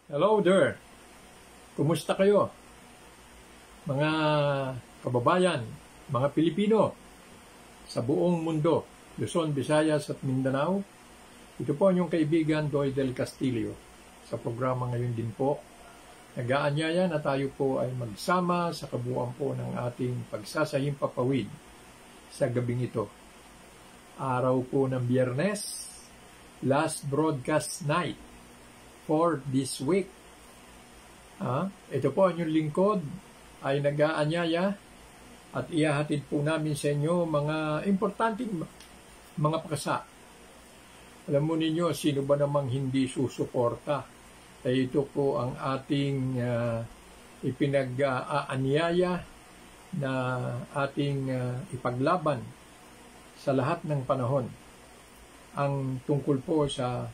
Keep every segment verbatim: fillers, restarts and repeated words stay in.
Hello there! Kumusta kayo? Mga kababayan, mga Pilipino sa buong mundo, Luzon, Visayas at Mindanao. Ito po ang inyong kaibigan Doy Del Castillo. Sa programa ngayon din po, nag-aanyaya na tayo po ay magsama sa kabuuan po ng ating pagsasahimpapawid sa gabing ito. Araw po ng Biyernes, last broadcast night for this week. Ah, ito po ang inyong lingkod ay nag-aanyaya at ihahatid po namin sa inyo mga importanteng mga paksa. Alam mo ninyo, sino ba namang hindi susuporta? Ay ito po ang ating uh, ipinag-aanyaya na ating uh, ipaglaban sa lahat ng panahon. Ang tungkol po sa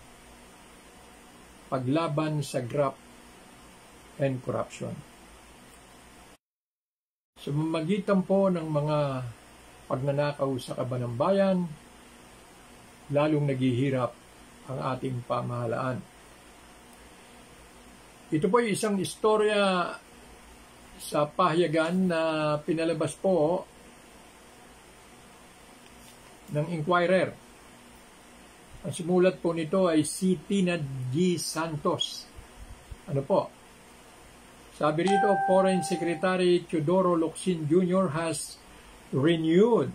paglaban sa graft and corruption. Sa mamagitan po ng mga pagnanakaw sa kaban ng bayan, lalong naghihirap ang ating pamahalaan. Ito po ay isang istorya sa pahayagan na pinalabas po ng Inquirer. Ang sumulat po nito ay si Tina G. Santos. Ano po? Sabi rito, Foreign Secretary Teodoro Locsin Junior has renewed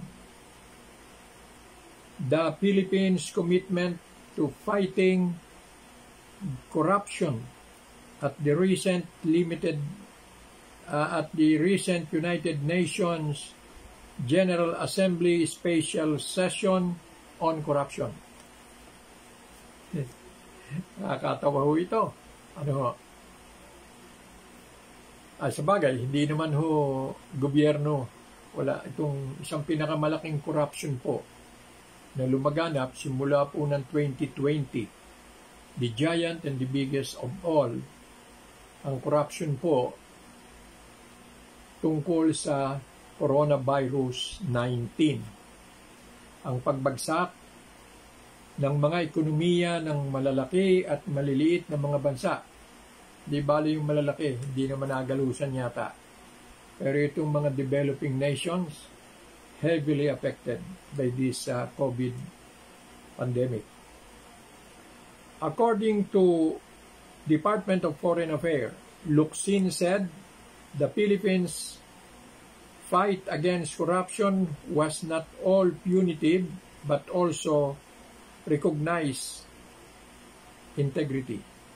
the Philippines' commitment to fighting corruption at the recent limited uh, at the recent United Nations General Assembly Special Session on Corruption. Nakakatawa ho ito. Ano ho? Ah, sa bagay, hindi naman ho gobyerno. Wala itong isang pinakamalaking corruption po na lumaganap simula po ng twenty twenty. The giant and the biggest of all. Ang corruption po tungkol sa coronavirus nineteen. Ang pagbagsak ng mga ekonomiya ng malalaki at maliliit na mga bansa. Di bali yung malalaki, hindi naman nagalusan yata. Pero itong mga developing nations, heavily affected by this uh, COVID pandemic. According to Department of Foreign Affairs, Locsin said, the Philippines' fight against corruption was not all punitive, but also recognize integrity.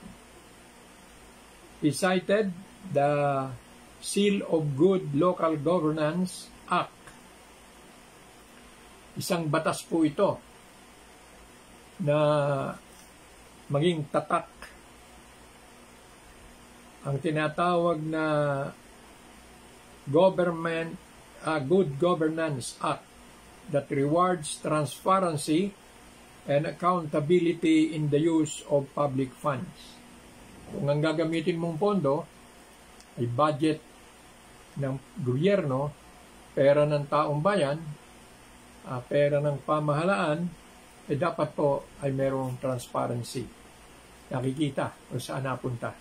He cited the Seal of Good Local Governance Act. Isang batas po ito na maging tatak. Ang tinatawag na Government uh, Good Governance Act that rewards transparency and accountability in the use of public funds. Kung ang gagamitin mong pondo ay budget ng gobyerno, pera ng taong bayan, uh, pera ng pamahalaan, eh dapat po ay merong transparency. Nakikita kung saan napunta.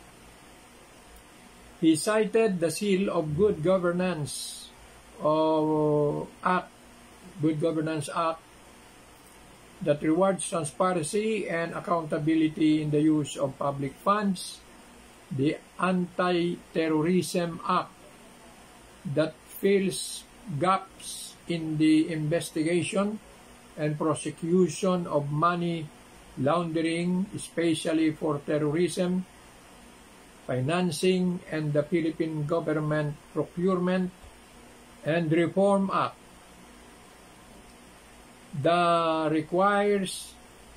He cited the Seal of Good Governance of Act, Good Governance Act, that rewards transparency and accountability in the use of public funds, the Anti-Terrorism Act that fills gaps in the investigation and prosecution of money laundering, especially for terrorism, financing, and the Philippine Government Procurement and Reform Act that requires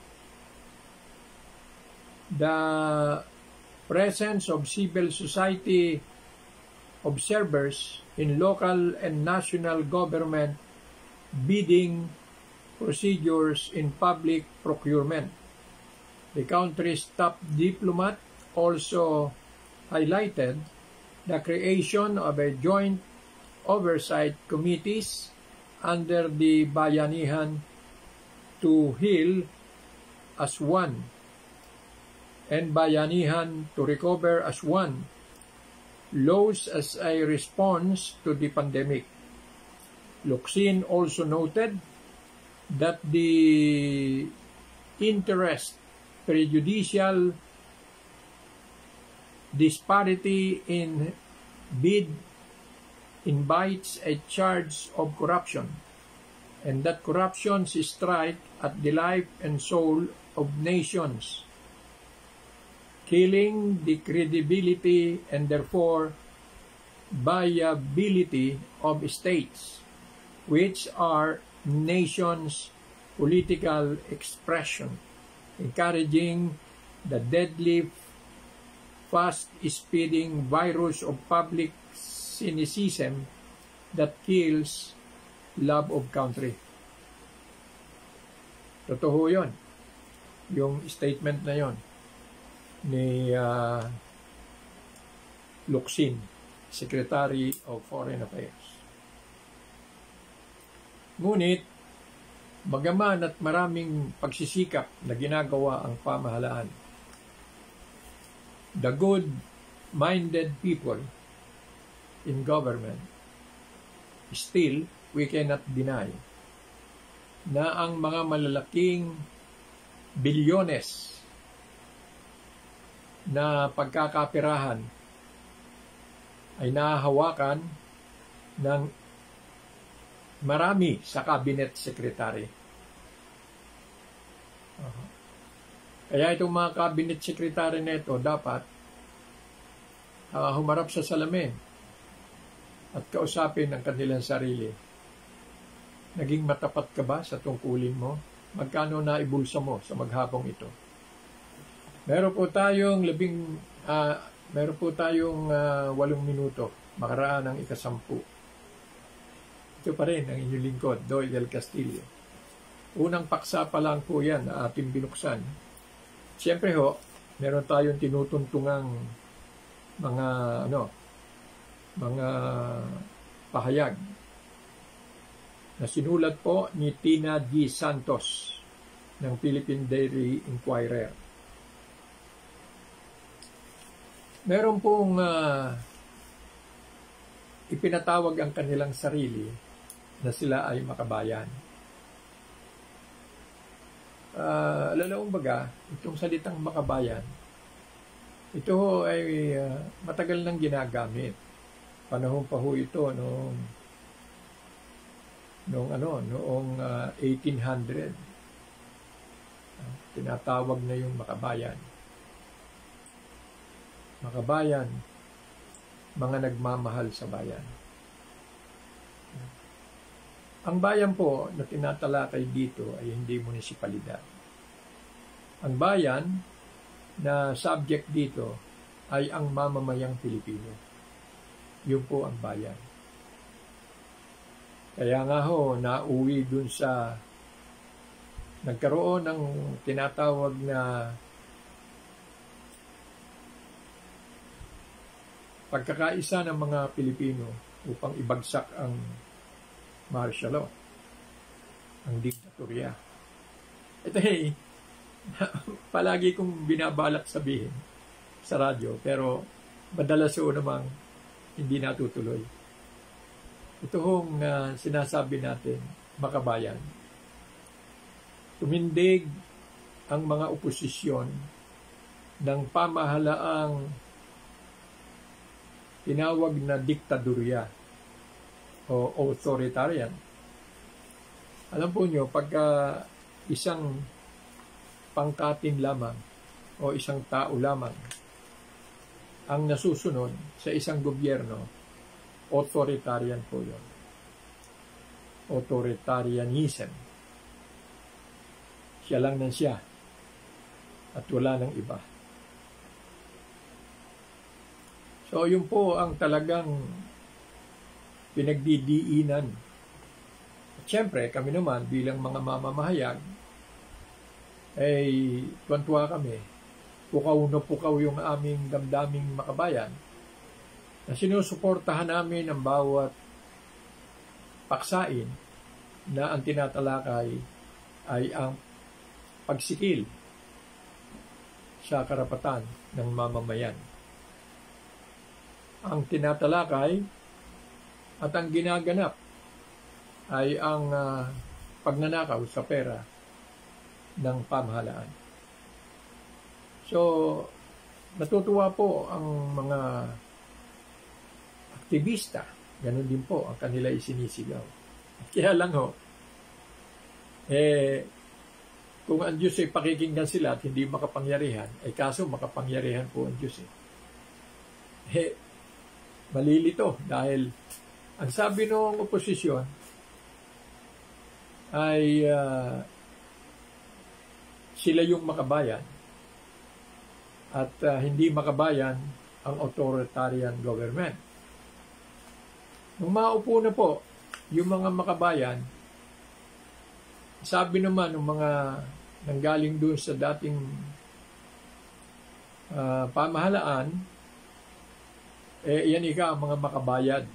the presence of civil society observers in local and national government bidding procedures in public procurement. The country's top diplomat also highlighted the creation of a joint oversight committees under the Bayanihan to Heal as One and bayanihan to recover as one, laws as a response to the pandemic. Locsin also noted that the interest prejudicial disparity in bid invites a charge of corruption, and that corruptions strike at the life and soul of nations, killing the credibility and therefore viability of states, which are nations' political expression, encouraging the deadly, fast-spreading virus of public cynicism that kills love of country. Totoo yun. Yung statement na yon ni uh, Locsin, Secretary of Foreign Affairs. Ngunit, bagaman at maraming pagsisikap na ginagawa ang pamahalaan, the good-minded people in government, still, we cannot deny na ang mga malalaking bilyones na pagkakapirahan ay nahahawakan ng marami sa cabinet secretary. Uh-huh. Kaya itong mga cabinet secretary na ito dapat uh, humarap sa salamin at kausapin ang kanilang sarili. Naging matapat ka ba sa tungkulin mo? Magkano na ibulsa mo sa maghapong ito? Meron po tayong labing, uh, meron po tayong uh, walong minuto, makaraan ng ikasampu. Ito pa rin ang inyong lingkod, Doyle Del Castillo. Unang paksa pa lang po yan na ating binuksan. Siyempre ho, meron tayong tinutuntungang mga ano, mga pahayag na sinulat po ni Tina G. Santos ng Philippine Daily Inquirer. Meron pong uh, ipinatawag ang kanilang sarili na sila ay makabayan. Uh, lalaong baga, itong salitang makabayan, ito ay uh, matagal nang ginagamit. Panahon pa ho ito noong noong ano, noong uh, eighteen hundred. Uh, tinatawag na yung makabayan. Makabayan, mga nagmamahal sa bayan. Ang bayan po na tinatalakay dito ay hindi munisipalidad. Ang bayan na subject dito ay ang mamamayang Pilipino. Yun po ang bayan. Kaya nga ho, nauwi dun sa nagkaroon ng tinatawag na pagkakaisa ng mga Pilipino upang ibagsak ang martial law, ang diktatorya. Ito eh, palagi kong binabalak sabihin sa radyo, pero madalas o namang hindi natutuloy. Ito hong uh, sinasabi natin, makabayan. Tumindig ang mga oposisyon ng pamahalaang tinawag na diktadorya o authoritarian. Alam po nyo, pagka isang pangkatin lamang o isang tao lamang ang nasusunod sa isang gobyerno, authoritarian po yun. Authoritarianism. Siya lang nang siya at wala nang iba. So, yun po ang talagang pinagdidiinan. At syempre, kami naman bilang mga mamamahayag, ay tuwan-tuwa kami. Pukaw na pukaw yung aming damdaming makabayan na sinusuportahan namin ang bawat paksain na ang tinatalakay ay ang pagsikil sa karapatan ng mamamayan. Ang tinatalakay at ang ginaganap ay ang uh, pagnanakaw sa pera ng pamahalaan. So, natutuwa po ang mga aktivista. Ganun din po ang kanila isinisigaw. Kaya lang ho, eh, kung ang Diyos ay pakikinggan sila at hindi makapangyarihan, ay kaso makapangyarihan po ang Diyos eh. Eh, malilito dahil ang sabi ng oposisyon ay uh, sila yung makabayan at uh, hindi makabayan ang authoritarian government. Nung maupo na po yung mga makabayan, sabi naman ng mga nanggaling doon sa dating uh, pamahalaan, eh yan ika ang mga makabayan.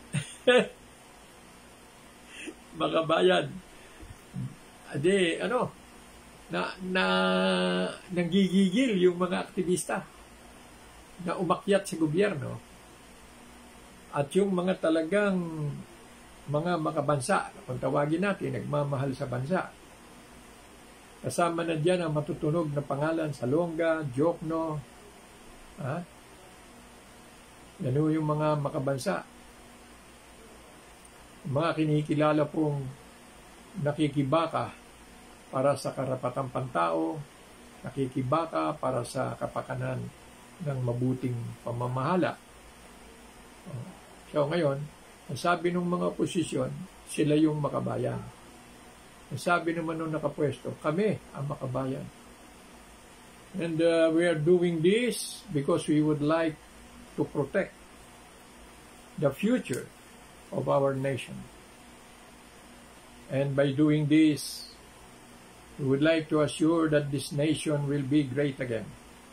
Makabayan. Ade, ano, na, na nanggigigil yung mga aktivista na umakyat sa gobyerno at yung mga talagang mga makabansa, kung tawagin natin, nagmamahal sa bansa. Kasama na dyan ang matutunog na pangalan Salonga, Jokno, ha? Yan yung mga makabansa. Mga kinikilala pong nakikibaka para sa karapatang pantao, nakikibaka para sa kapakanan ng mabuting pamamahala. So ngayon, ang sabi ng mga oposisyon, sila yung makabayan. Ang sabi naman nung nakapwesto, kami ang makabayan. And uh, we are doing this because we would like to protect the future of our nation. And by doing this, we would like to assure that this nation will be great again.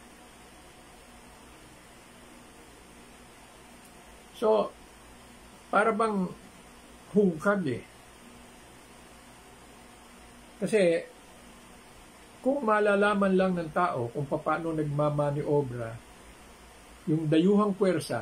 So, para bang hungkag eh. Kasi, kung malalaman lang ng tao kung paano nagmamaniobra yung dayuhang puwersa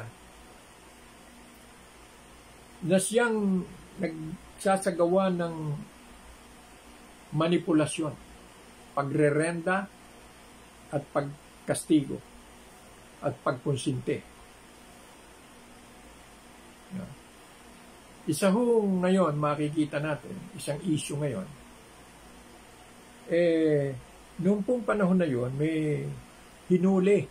na siyang nagsasagawa ng manipulasyon, pagrerenda at pagkastigo at pagkonsinte. Isa ho ngayon, makikita natin, isang issue ngayon, eh, noong pong panahon na yon, may hinuli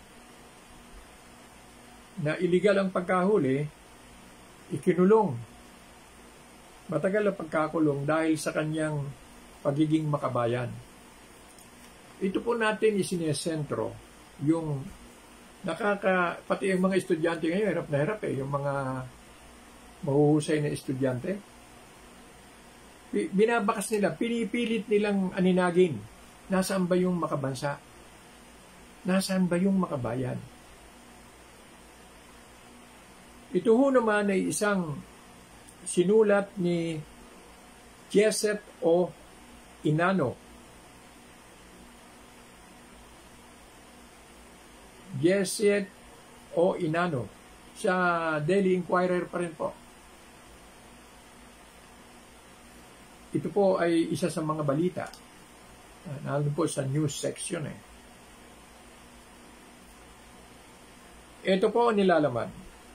na illegal ang pagkahuli, ikinulong. Matagal ang pagkakulong dahil sa kanyang pagiging makabayan. Ito po natin isinesentro, yung nakaka, pati yung mga estudyante ngayon, hirap na hirap eh, yung mga mahuhusay na estudyante. Binabakas nila, pinipilit nilang aninagin. Nasaan ba yung makabansa? Nasaan ba yung makabayan? Ito ho naman ay isang sinulat ni Joseph O. Inano. Joseph O. Inano. Sa Daily Inquirer pa rin po. Ito po ay isa sa mga balita. Nandun po sa news section eh. Ito po ang nilalaman.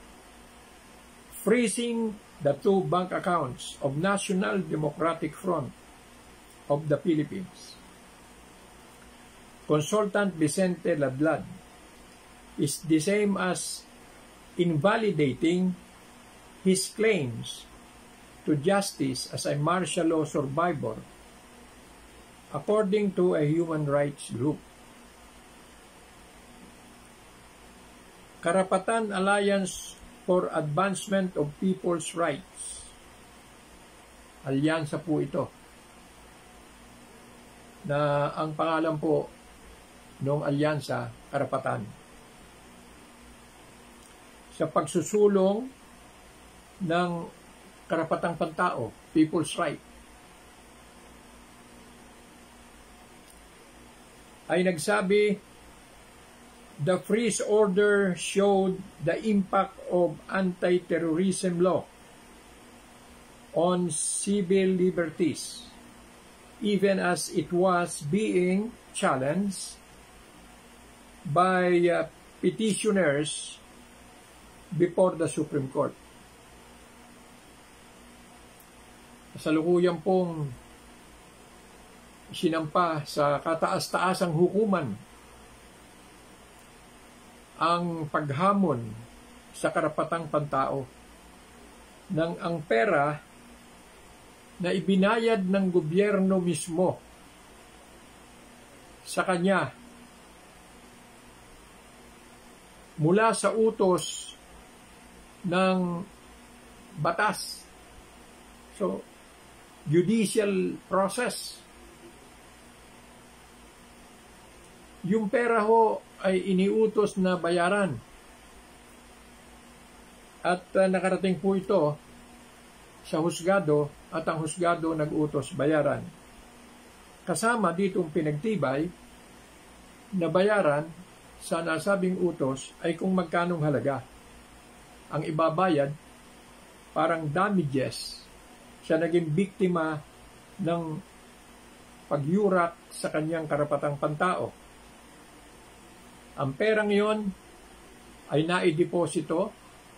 Freezing the two bank accounts of National Democratic Front of the Philippines. Consultant Vicente Ladlad is the same as invalidating his claims to justice as a martial law survivor, according to a human rights group. Karapatan Alliance for Advancement of People's Rights. Alyansa po ito. Na ang pangalan po ng alyansa, Karapatan. Sa pagsusulong ng karapatang pantao, people's right, ay nagsabi The freeze order showed the impact of anti-terrorism law on civil liberties, even as it was being challenged by uh, petitioners before the Supreme Court. Kasalukuyan pong sinampa sa kataas-taasang hukuman ang paghamon sa karapatang pantao ng ang pera na ibinayad ng gobyerno mismo sa kanya mula sa utos ng batas. So, judicial process. Yung pera ho ay iniutos na bayaran. At uh, nakarating po ito sa husgado at ang husgado nag-utos bayaran. Kasama ditong pinagtibay na bayaran sa nasabing utos ay kung magkanong halaga. Ang ibabayad parang damages siya naging biktima ng pagyurak sa kanyang karapatang pantao. Ang perang iyon ay naideposito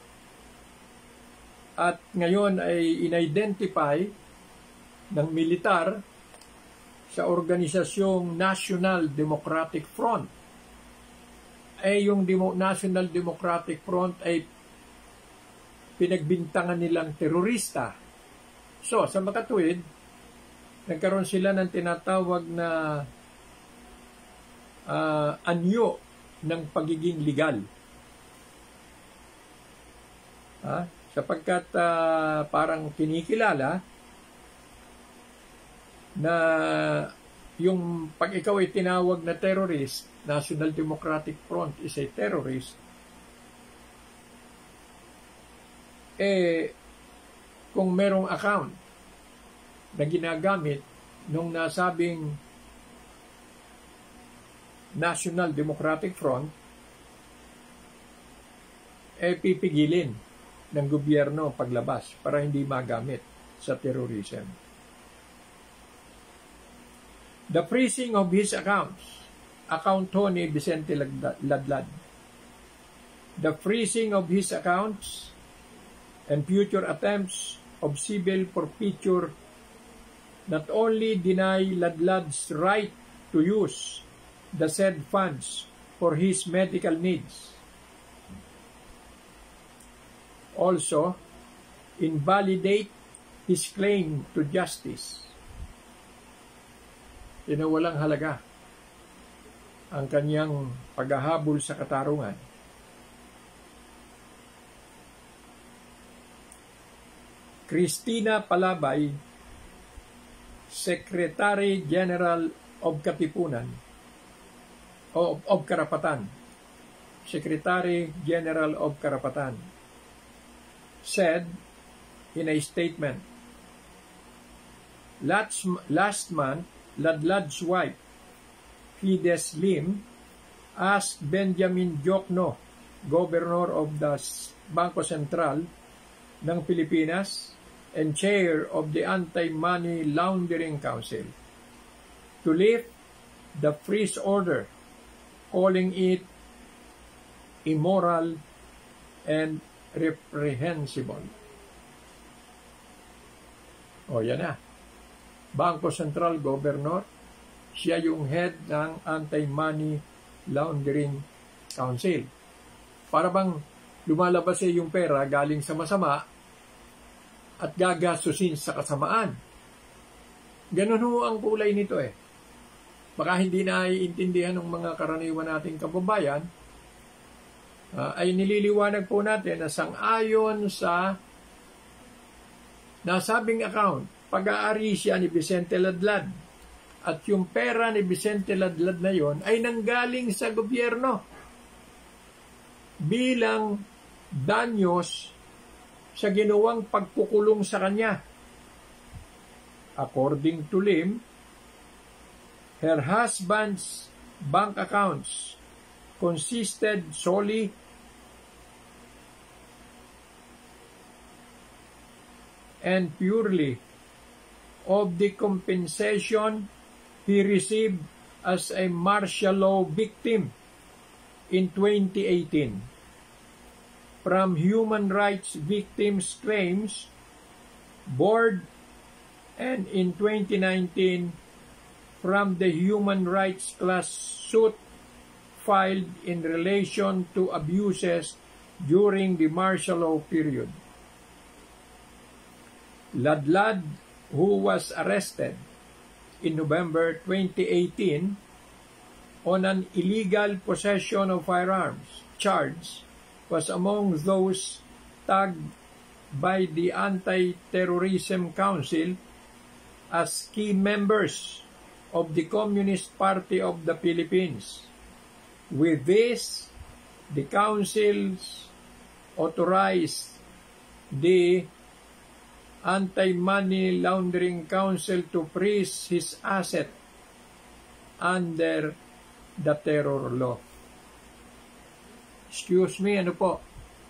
at ngayon ay in-identify ng militar sa organisasyong National Democratic Front. Ay yung Demo- National Democratic Front ay pinagbintangan nilang terorista. So, sa makatuwid, nagkaroon sila ng tinatawag na uh, anyo ng pagiging legal. Ha? Sapagkat uh, parang kinikilala na yung pag ikaw ay tinawag na terrorist, National Democratic Front is a terrorist, eh, kung merong account na ginagamit nung nasabing National Democratic Front, eh pipigilin ng gobyerno paglabas para hindi magamit sa terrorism. The freezing of his accounts, account ho ni Vicente Ladlad, the freezing of his accounts and future attempts of civil forfeiture not only deny Ladlad's right to use the said funds for his medical needs, also invalidate his claim to justice. Pinawalang halaga ang kanyang paghahabol sa katarungan. Cristina Palabay, Secretary General of Katipunan, o of Karapatan, Secretary General of Karapatan, said in a statement, last, last month, Ladlad's wife, Fides Lim, asked Benjamin Diokno, Governor of the Bangko Sentral ng Pilipinas and Chair of the Anti-Money Laundering Council, to lift the freeze order, calling it immoral and reprehensible. O yan na. Bangko Sentral Governor, siya yung head ng Anti-Money Laundering Council. Para bang lumalabas eh yung pera galing sa masama at gagastusin sa kasamaan. Ganun ho ang kulay nito eh. Baka hindi na iintindihan ng mga karaniwan nating kababayan, uh, ay nililiwanag po natin na sang-ayon sa nasabing account, pag-aari siya ni Vicente Ladlad. At yung pera ni Vicente Ladlad na yon ay nanggaling sa gobyerno bilang danyos sa ginawang pagkukulong sa kanya. According to Lim, her husband's bank accounts consisted solely and purely of the compensation he received as a martial law victim in twenty eighteen from Human Rights Victims Claims Board, and in twenty nineteen from the human rights class suit filed in relation to abuses during the martial law period. Ladlad, who was arrested in November twenty eighteen on an illegal possession of firearms charge, was among those tagged by the Anti-Terrorism Council as key members of the Communist Party of the Philippines. With this, the councils authorized the Anti-Money Laundering Council to freeze his asset under the terror law. Excuse me, ano po?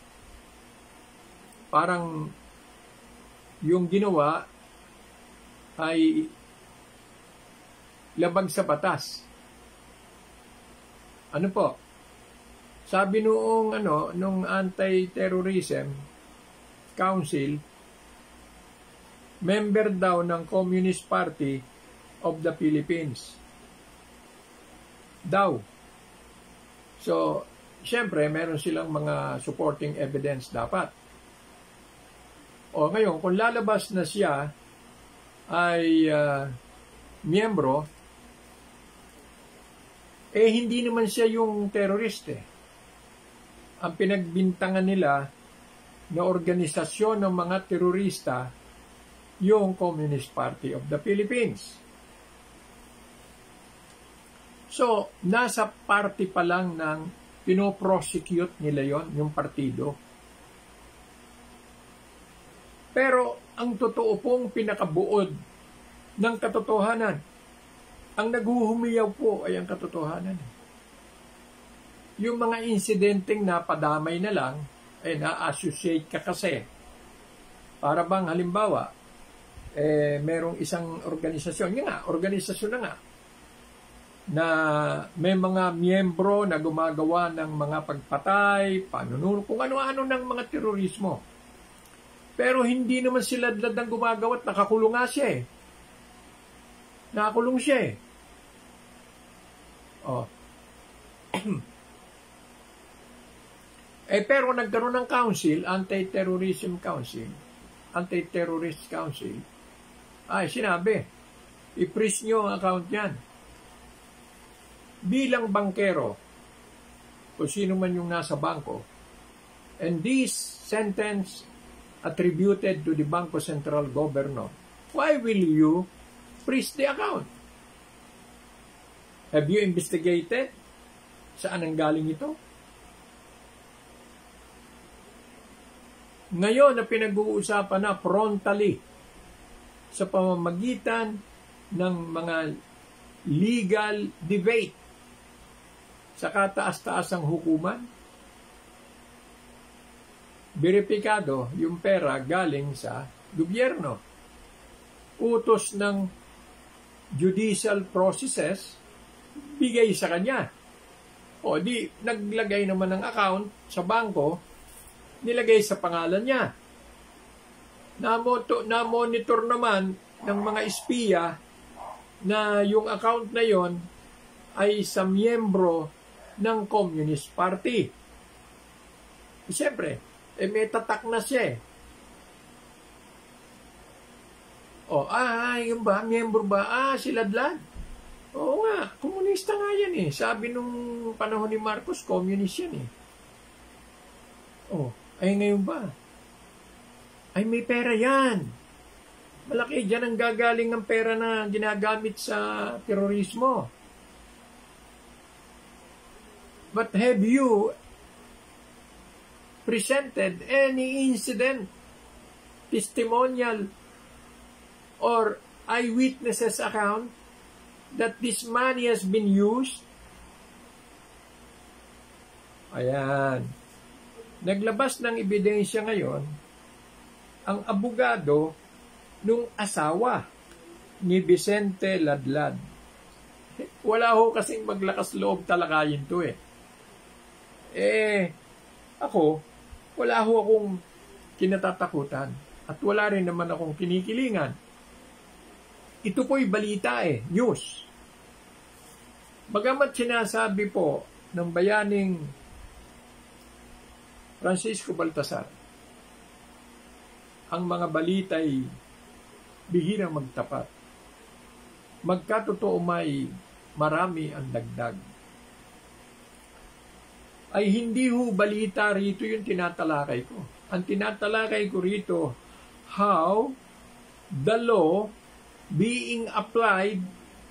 Parang yung ginawa ay labag sa batas. Ano po? Sabi noong ano, nung Anti-Terrorism Council, member daw ng Communist Party of the Philippines. Daw. So, siyempre, meron silang mga supporting evidence dapat. O ngayon, kung lalabas na siya ay uh, miyembro, eh hindi naman siya yung terorist eh. Ang pinagbintangan nila na organisasyon ng mga terorista yung Communist Party of the Philippines. So, nasa party pa lang ng pinoprosecute nila yon, yung partido. Pero, ang totoo pong pinakabuod ng katotohanan, ang naghuhumiyaw po ay ang katotohanan. Yung mga insidenteng napadamay na lang, ay na-associate ka kasi. Para bang halimbawa, eh, merong isang organisasyon, yun nga, organisasyon na nga, na may mga miyembro na gumagawa ng mga pagpatay, panununo, kung ano-ano ng mga terorismo. Pero hindi naman sila ladang gumagawa at nakakulong nga siya eh. Nakakulong siya eh. Oh. eh pero nagkaroon ng council, Anti-Terrorism Council, Anti-Terrorist Council, ay sinabi, i-freeze nyo ang account yan. Bilang bangkero, o sino man yung nasa bangko, and this sentence attributed to the Bangko Central Governor, why will you freeze the account? Have you investigated? Saan ang galing ito? Ngayon na pinag-uusapan na frontally sa pamamagitan ng mga legal debate sa kataas-taasang hukuman, beripikado yung pera galing sa gobyerno. Utos ng judicial processes, bigay sa kanya. O di, naglagay naman ng account sa bangko, nilagay sa pangalan niya. Namoto, na-monitor naman ng mga espiya na yung account na yon ay sa miyembro ng Communist Party. Siyempre, eh, may tatak na siya eh. O, ah, yung ba, miyembro ba? Ah, si Ladlad. Oo nga, komunista nga yan eh. Sabi nung panahon ni Marcos, communist yan eh. O, ay ngayon ba? Ay may pera yan. Malaki dyan ang gagaling ng pera na ginagamit sa terorismo. But have you presented any incident, testimonial, or eyewitnesses account that this money has been used Ayan. Naglabas ng ebidensya ngayon ang abogado nung asawa ni Vicente Ladlad. Wala ho kasing maglakas loob talakayin to eh. Eh, ako, wala ho akong kinatatakutan at wala rin naman akong kinikilingan. Ito po'y balita eh, news. Bagamat sinasabi po ng bayaning Francisco Baltasar, ang mga balita'y bihirang magtapat. Magkatotoo may marami ang dagdag. Ay hindi ho balita rito yung tinatalakay ko. Ang tinatalakay ko rito, how the law being applied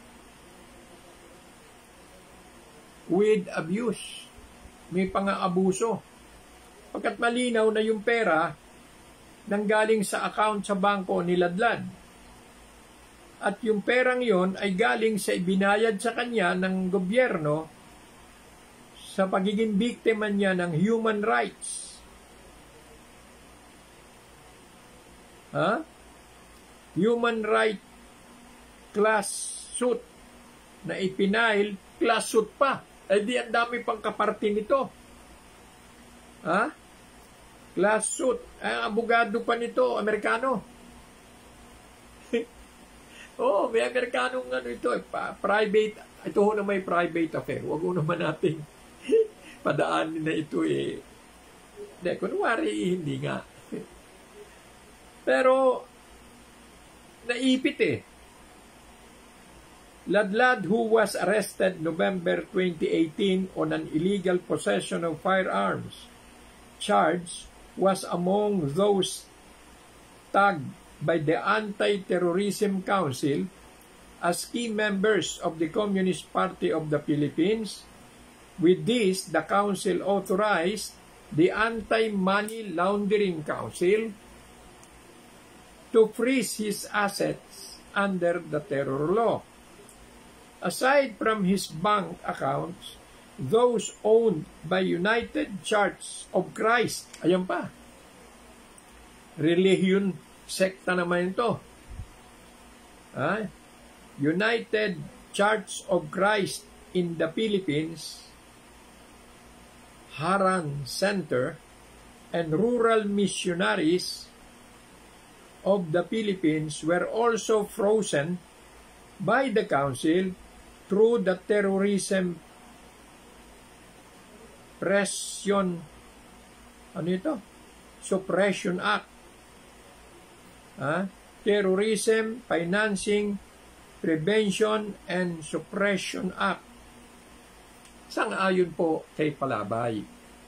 with abuse. May pang-aabuso. Pagkat malinaw na yung pera nanggaling sa account sa bangko ni Ladlad. At yung perang yon ay galing sa ibinayad sa kanya ng gobyerno sa pagiging biktima niya ng human rights. Ha? Human right class suit na ipinail, class suit pa. Eh di ang dami pang kaparte nito. Ha? Class suit. Ang abogado pa nito, Amerikano. Oh, may Amerikanong ano ito, eh, pa, private, ito ho na may private affair. Huwag ho naman natin padaanin na ito eh. Hindi, kunwari, hindi nga. Pero, naipit eh. Ladlad, who was arrested November twenty eighteen on an illegal possession of firearms charge, was among those tagged by the Anti-Terrorism Council as key members of the Communist Party of the Philippines. With this, the Council authorized the Anti-Money Laundering Council to freeze his assets under the terror law. Aside from his bank accounts, those owned by United Church of Christ, ayan pa, religion, sekta naman ito. Ah, United Church of Christ in the Philippines, Haran Center, and Rural Missionaries of the Philippines were also frozen by the Council through the Terrorism Suppression, ano ito? Suppression Act. Ah, Terrorism Financing Prevention and Suppression Act. Sang-ayon po kay Palabay.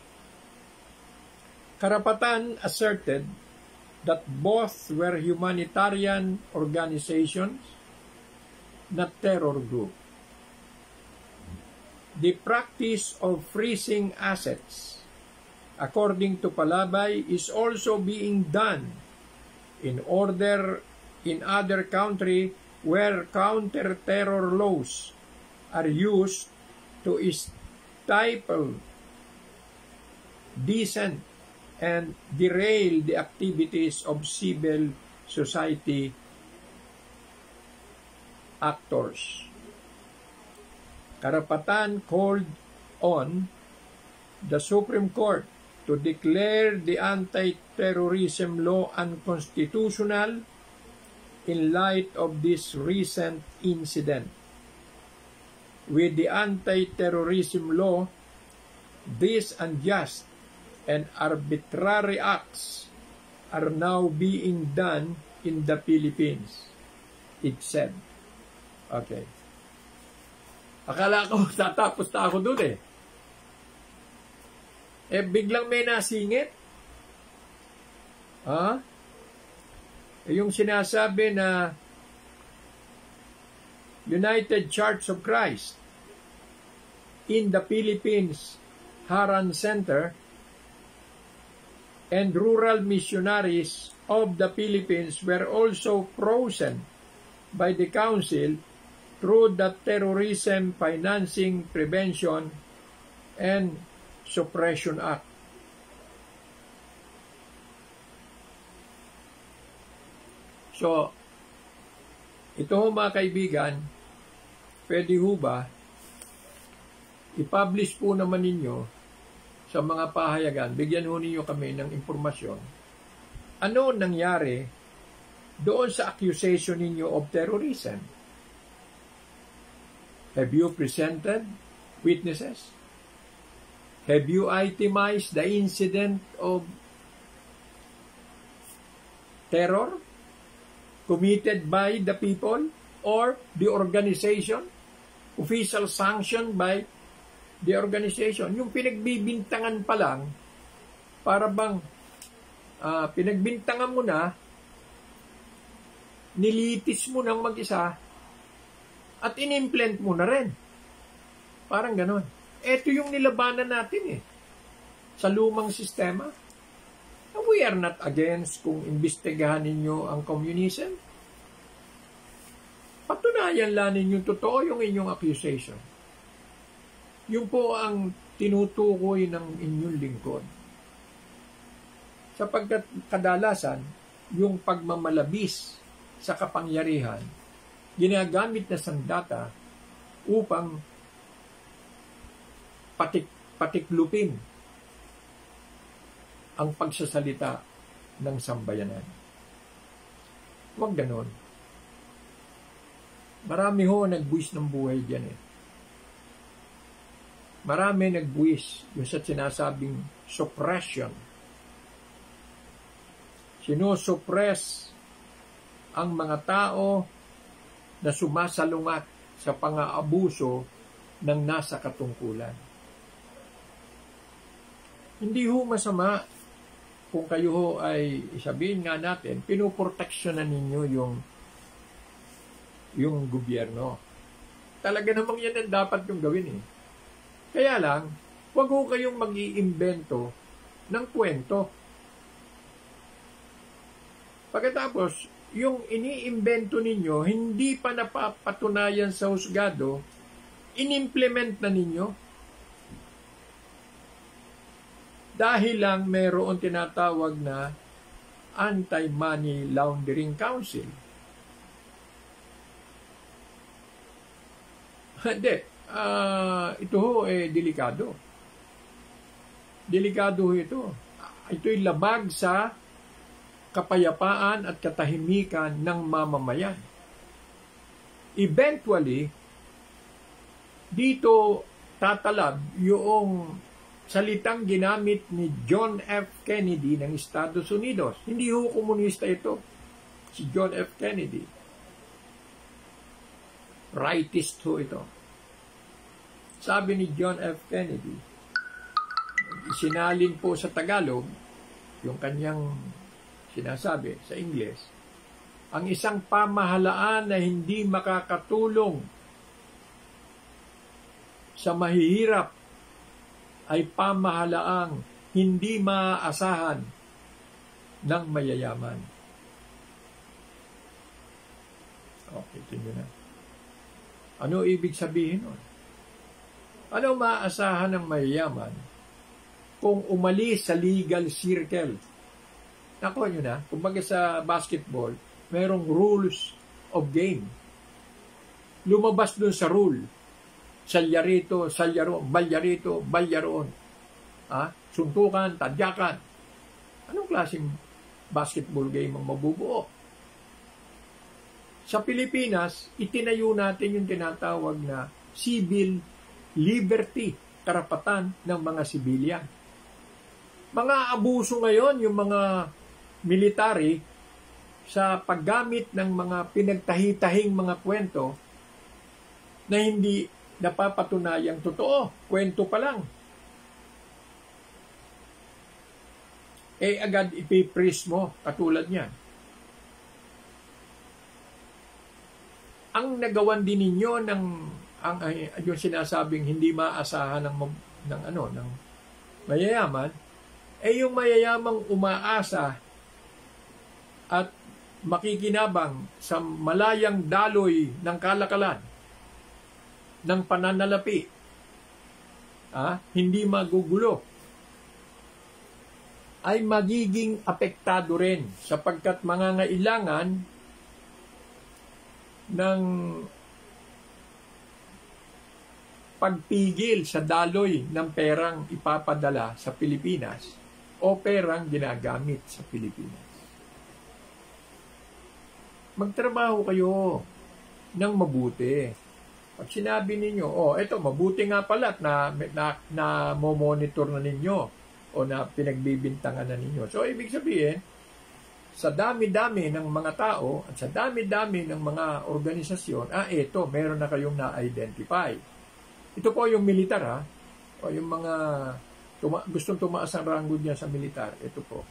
Karapatan asserted that both were humanitarian organizations, not terror group. The practice of freezing assets, according to Palabay, is also being done in order in other countries where counter-terror laws are used to stifle decent and derail the activities of civil society actors. Karapatan called on the Supreme Court to declare the anti-terrorism law unconstitutional in light of this recent incident. With the anti-terrorism law, these unjust and arbitrary acts are now being done in the Philippines, it said. Okay. Akala ko tatapos na ako dun eh. Eh, biglang may nasingit. Ha? Eh, yung sinasabi na United Church of Christ in the Philippines, Haran Center, and Rural Missionaries of the Philippines were also frozen by the Council through the Terrorism Financing Prevention and Suppression Act. So, ito ho mga kaibigan, pwede ho ba i-publish po naman ninyo sa mga pahayagan, bigyan ho ninyo kami ng impormasyon. Ano nangyari doon sa accusation ninyo of terrorism? Have you presented witnesses? Have you itemized the incident of terror committed by the people or the organization, official sanctioned by the organization? Yung pinagbibintangan pa lang, para bang uh, pinagbintangan mo na, nilitis mo ng mag-isa, at inimplant mo na rin. Parang ganon. Ito yung nilabanan natin eh, sa lumang sistema. We are not against kung imbestigahan ninyo ang communism. Patunayan lang ninyo totoo yung inyong accusation. Yun po ang tinutukoy ng inyong lingkod. Sapagkat kadalasan, yung pagmamalabis sa kapangyarihan, ginagamit na sandata upang patik, patiklupin ang pagsasalita ng sambayanan. Huwag ganon. Marami ho nagbuwis ng buhay dyan eh. Marami nagbuwis yung sa sinasabing suppression. Sinusuppress ang mga tao na sumasalungat sa pang-aabuso ng nasa katungkulan. Hindi ho masama kung kayo ho ay isabihin nga natin, pinuproteksyonan ninyo yung yung gobyerno. Talaga namang yan ang dapat yung gawin eh. Kaya lang, huwag ho kayong mag-iimbento ng kwento. Pagkatapos, yung iniimbento ninyo, hindi pa napapatunayan sa husgado, inimplement na ninyo. Dahil lang mayroon tinatawag na Anti-Money Laundering Council. Hindi. Uh, ito ho eh delikado. Delikado ho ito. Ito'y labag sa kapayapaan at katahimikan ng mamamayan. Eventually, dito tatalab yung salitang ginamit ni John F. Kennedy ng Estados Unidos. Hindi ho komunista ito. Si John F. Kennedy. Rightist ho ito. Sabi ni John F. Kennedy, isinalin po sa Tagalog, yung kanyang sinasabi sa Ingles, ang isang pamahalaan na hindi makakatulong sa mahihirap ay pamahalaang hindi maaasahan ng mayayaman. Okay, tingnan na. Ano ibig sabihin nun? Ano maaasahan ng mayayaman kung umalis sa legal circle? Nakuha nyo na, kumbaga sa basketball, mayroong rules of game. Lumabas dun sa rule. Salyarito, salyaro, balyarito, balyaroon. Ha? Suntukan, tadyakan. Anong klaseng basketball game ang mabubuo? Sa Pilipinas, itinayo natin yung tinatawag na civil liberty, karapatan ng mga sibilyan. Mga abuso ngayon, yung mga military, sa paggamit ng mga pinagtahi-tahing mga kwento na hindi napapatunayang totoo. Kwento pa lang. Eh, agad ipipris mo, katulad niyan. Ang nagawan din ninyo ng ang yung sinasabing hindi maasahan ng ng ano ng mayayaman, eh yung mayayamang umaasa at makikinabang sa malayang daloy ng kalakalan, ng pananalapi, ah, hindi magugulo, ay magiging apektado rin sapagkat mangangailangan ng pagpigil sa daloy ng perang ipapadala sa Pilipinas o perang ginagamit sa Pilipinas. Magtrabaho kayo ng mabuti. Pag sinabi ninyo, oh, eto, mabuti nga pala at na, na, na monitor na ninyo o na pinagbibintangan na ninyo. So, ibig sabihin, sa dami-dami ng mga tao at sa dami-dami ng mga organisasyon, ah, eto, meron na kayong na-identify. Ito po yung militar, ha? O yung mga tuma- gustong tumaas ang ranggo niya sa militar. Ito po.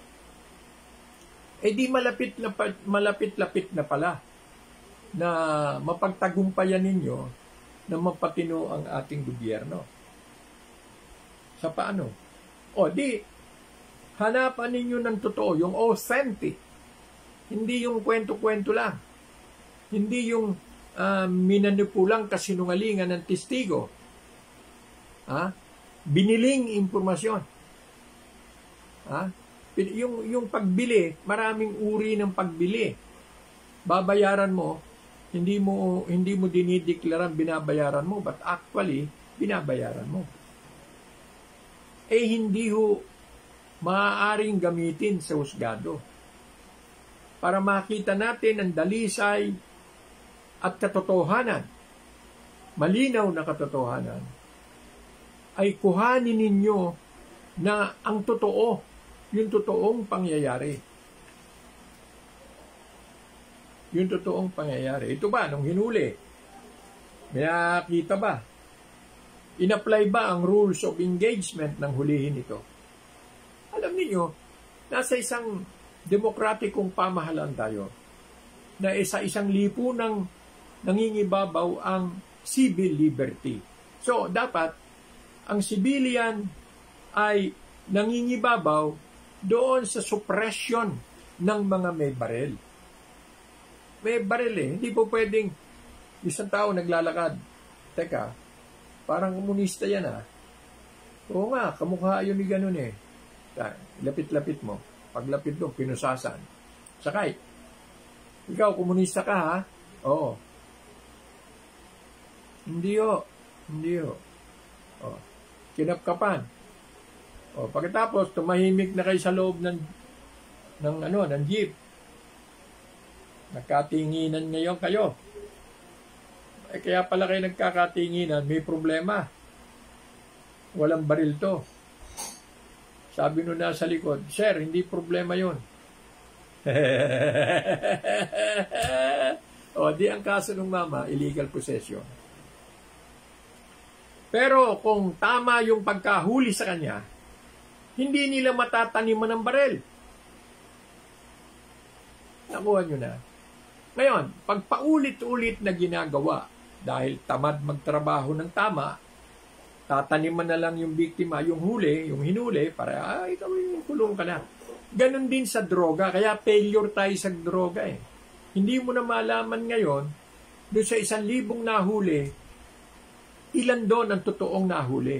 Eh di malapit na malapit-lapit na pala na mapagtagumpayan ninyo na mapatino ang ating gobyerno. Sa paano? O di, hanapan ninyo ng totoo, yung authentic. Hindi yung kwento-kwento lang. Hindi yung uh, minanipulang kasinungalingan ng testigo. Ha? Biniling impormasyon. Ha? Yung, yung pagbili, maraming uri ng pagbili. Babayaran mo, hindi mo hindi mo dinideklaran binabayaran mo, but actually, binabayaran mo. Eh, hindi ho maaaring gamitin sa husgado. Para makita natin ang dalisay at katotohanan, malinaw na katotohanan, ay kuhanin ninyo na ang totoo, yung totoong pangyayari. Yung totoong pangyayari. Ito ba, nung hinuli, may nakita ba? In-apply ba ang rules of engagement ng hulihin ito? Alam niyo, nasa isang demokratikong pamahalaan tayo na sa isang lipunang nangingibabaw ang civil liberty. So, dapat, ang civilian ay nangingibabaw doon sa suppression ng mga may baril. May baril eh. Hindi po pwedeng isang tao naglalakad. Teka, parang komunista yan ah. Oo nga, kamukha yun ni ganun eh. Lapit-lapit mo. Paglapit mo, pinusasan. Sakay. Ikaw, komunista ka ha? Oo. Hindi o. Hindi o. O. Kinapkapan. O, pagkatapos, tumahimik na kayo sa loob ng, ng, ano, ng jeep. Nagkatinginan ngayon kayo. Eh, kaya pala kayo nagkakatinginan, may problema. Walang baril to. Sabi nung nasa likod, Sir, hindi problema yun. O, di ang kaso ng mama, illegal possession. Pero kung tama yung pagkahuli sa kanya, hindi nila matataniman ng baril. Nakuha nyo na. Ngayon, pag paulit-ulit na ginagawa, dahil tamad magtrabaho ng tama, tataniman na lang yung biktima, yung huli, yung hinuli, para, ah, ikaw yung kulong ka na. Ganon din sa droga, kaya failure tayo sa droga eh. Hindi mo na malaman ngayon, doon sa isang libong nahuli, ilan doon ang totoong nahuli.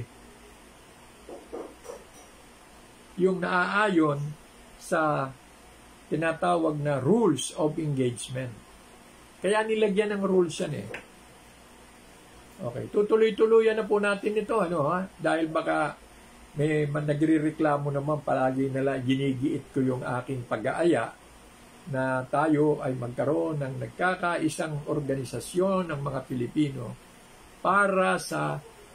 Yung naaayon sa tinatawag na rules of engagement. Kaya nilagyan ng rules yan eh. Okay, tutuloy-tuloyan na po natin ito, ano ha? Dahil baka may nagre-reklamo naman palagi nila, ginigiit ko yung aking pag-aaya na tayo ay magkaroon ng nagkakaisang organisasyon ng mga Pilipino para sa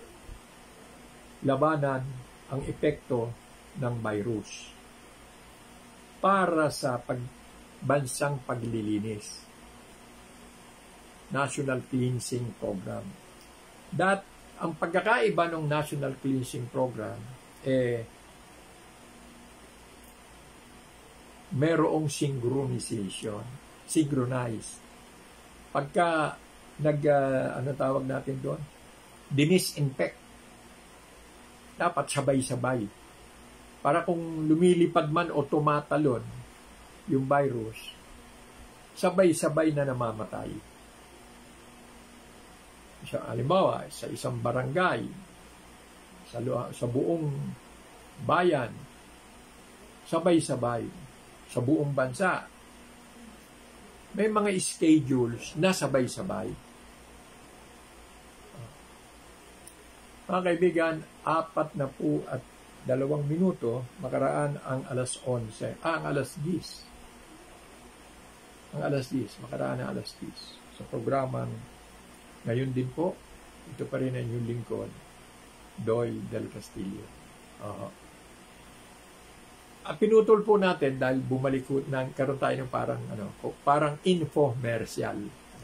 labanan ang epekto ng virus, para sa pagbansang paglilinis, National Cleansing Program. Dat ang pagkakaiba ng National Cleansing Program eh merong synchronization, synchronized. Pagka nag uh, ano tawag natin doon, dinisinfect, dapat sabay-sabay. Para kung lumilipad man o tumatalon yung virus, sabay-sabay na namamatay. Sa halimbawa, sa isang barangay, sa, sa buong bayan, sabay-sabay, sa buong bansa. May mga schedules na sabay-sabay. Mga kaibigan, apat na po at dalawang minuto, makaraan ang alas onse, ah, ang alas diyes. Ang alas diyes, makaraan ang alas diyes. Sa programang ngayon din po, ito pa rin ang inyong lingkod, Doy Del Castillo. Uh, At pinutol po natin dahil bumalik po, nagkaroon tayo ng parang, ano, parang infomercial.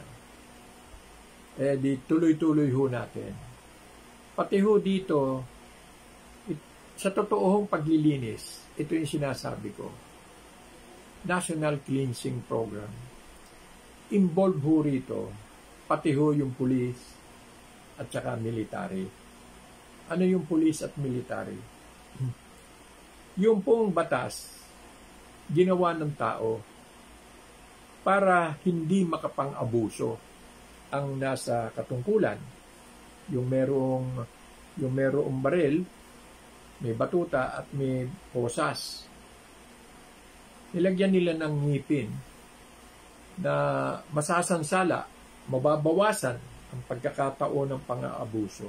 Eh, di tuloy-tuloy ho natin. Pati ho dito, it, sa totoong paglilinis, ito yung sinasabi ko, National Cleansing Program. Involved ho rito, pati ho yung police at saka military. Ano yung police at military? Yung pong batas, ginawa ng tao para hindi makapang-abuso ang nasa katungkulan. Yung merong, yung merong baril, may batuta at may posas. Nilagyan nila ng ngipin na masasansala, mababawasan ang pagkakataon ng pang-aabuso.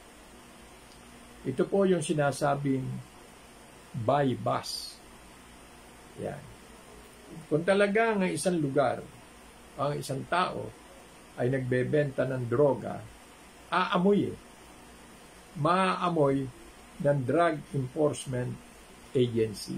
Ito po yung sinasabing by bus. Yan. Kung talaga ng isang lugar, ang isang tao ay nagbebenta ng droga, aamoy eh. Maaamoy ng Drug Enforcement Agency.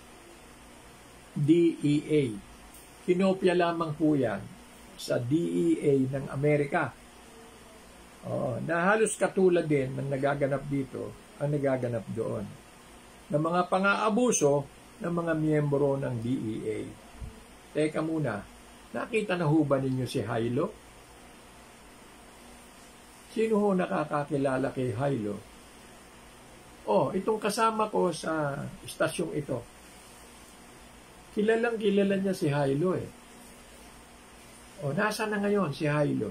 D E A. Kinopya lamang po yan sa D E A ng Amerika. Oo, na halos katulad din ng nagaganap dito ang nagaganap doon. Ng mga pang-aabuso ng mga miyembro ng D E A. Teka muna, nakita na ho ba ninyo si Hilo? Sino ho nakakakilala kay Hilo? Oh, itong kasama ko sa istasyong ito. Kilalang kilala niya si Hilo eh. Oh, nasa na ngayon si Hilo?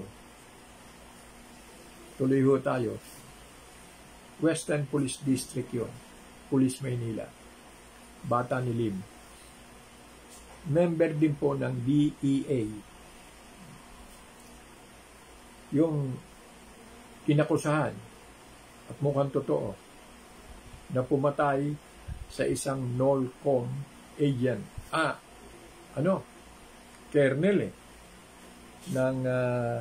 Tuloy ho tayo. Western Police District yun. Police Maynila. Bata ni Lim. Member din po ng D E A. Yung kinakusahan at mukhang totoo na pumatay sa isang NOLCOM agent. Ah, ano? Kernel eh. Ng uh,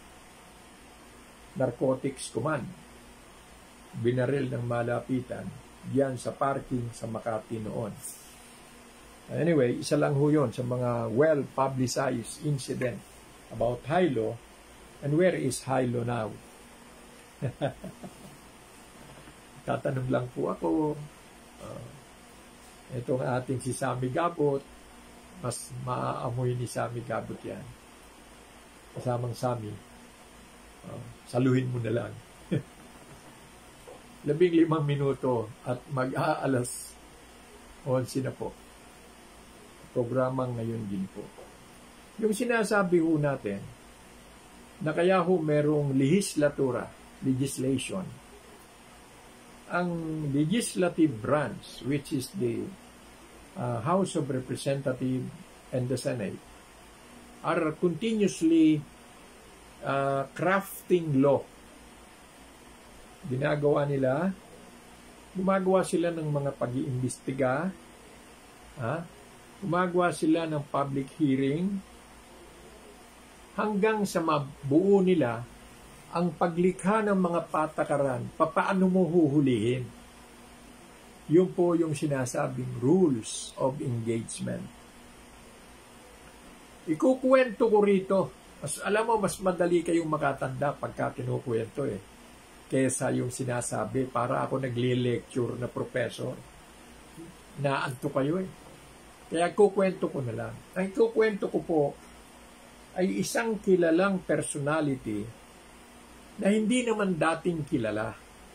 Narcotics Command. Binaril ng malapitan diyan sa parking sa Makati noon. Anyway, isa lang ho yun sa mga well-publicized incident about Hilo. And where is Hilo now? Tatanong lang po ako, uh, itong ating si Sammy Gabot, mas maaamoy ni Sammy Gabot yan. Kasamang Sammy, uh, saluhin mo na lang. Labing limang minuto at mag-aalas onse na po. Programang ngayon din po. Yung sinasabi ho natin, na kaya ho merong legislatura, legislation, ang legislative branch, which is the uh, House of Representatives and the Senate, are continuously uh, crafting law. Ginagawa nila, gumagawa sila ng mga pag-iimbestiga, ha? Gumagawa sila ng public hearing, hanggang sa mabuo nila ang paglikha ng mga patakaran, papaano mo huhulihin. Yun po yung sinasabing rules of engagement. Ikukwento ko rito. Mas, alam mo, mas madali kayong makatanda pagka kinukwento eh. Kesa yung sinasabi, para ako nagli-lecture na professor. Naanto kayo eh. Kaya kukwento ko na lang. Ang kukwento ko po ay isang kilalang personality na hindi naman dating kilala.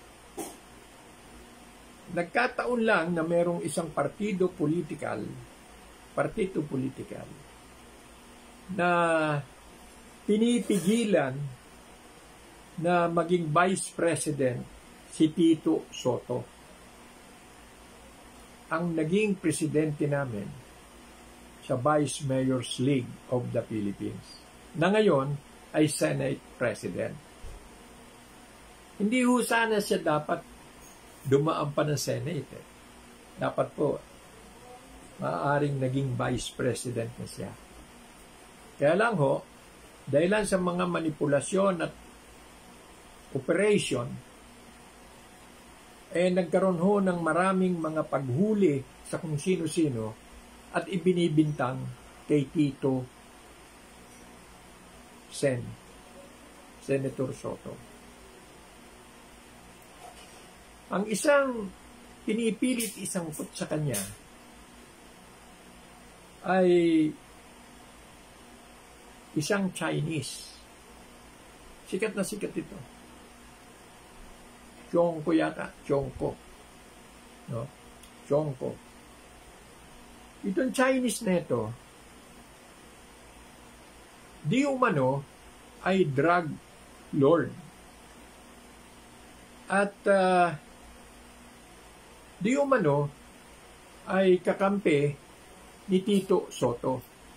Nagkataon lang na merong isang partido politikal, partido politikal, na pinipigilan na maging vice president si Tito Soto. Ang naging presidente namin sa Vice Mayor's League of the Philippines, na ngayon ay Senate President. Hindi ho sana siya dapat dumaan pa ng Senate. Eh. Dapat po, maaaring naging Vice President na siya. Kaya lang ho, dahilan sa mga manipulasyon at operation, eh nagkaroon ho ng maraming mga paghuli sa kung sino-sino at ibinibintang kay Tito Sen, Senator Soto. Ang isang pinipilit isangkot sa kanya ay isang Chinese. Sikat na sikat ito. Chongko yata. Chongko. No? Chongko. Itong Chinese na ito, di umano ay drug lord. At uh, di umano ay kakampi ni Tito Soto.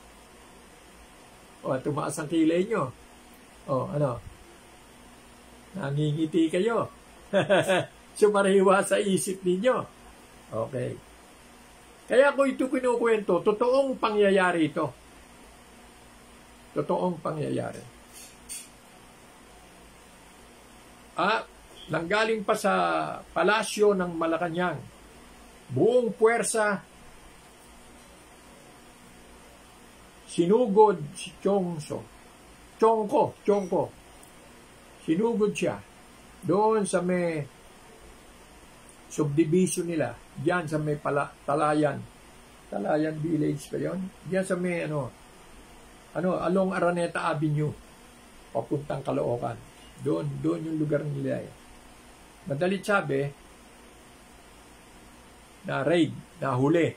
O, tumaas ang kilay nyo. O, ano? Nangingiti kayo. Sumariwa sa isip ninyo. Okay. Kaya ko ito kinukwento, totoong pangyayari ito. Totoong pangyayari. Ah, nanggaling pa sa palasyo ng Malacanang. Buong puwersa, sinugod si Chongso. Chongko, Chongko. Sinugod siya. Doon sa may subdivision nila. Diyan sa may pala, Talayan. Talayan Village ba yun? Diyan sa may ano, ano, along Araneta Avenue. Papuntang Caloocan. Doon, doon yung lugar nila. Eh. Madalit sabi, na raid, na huli.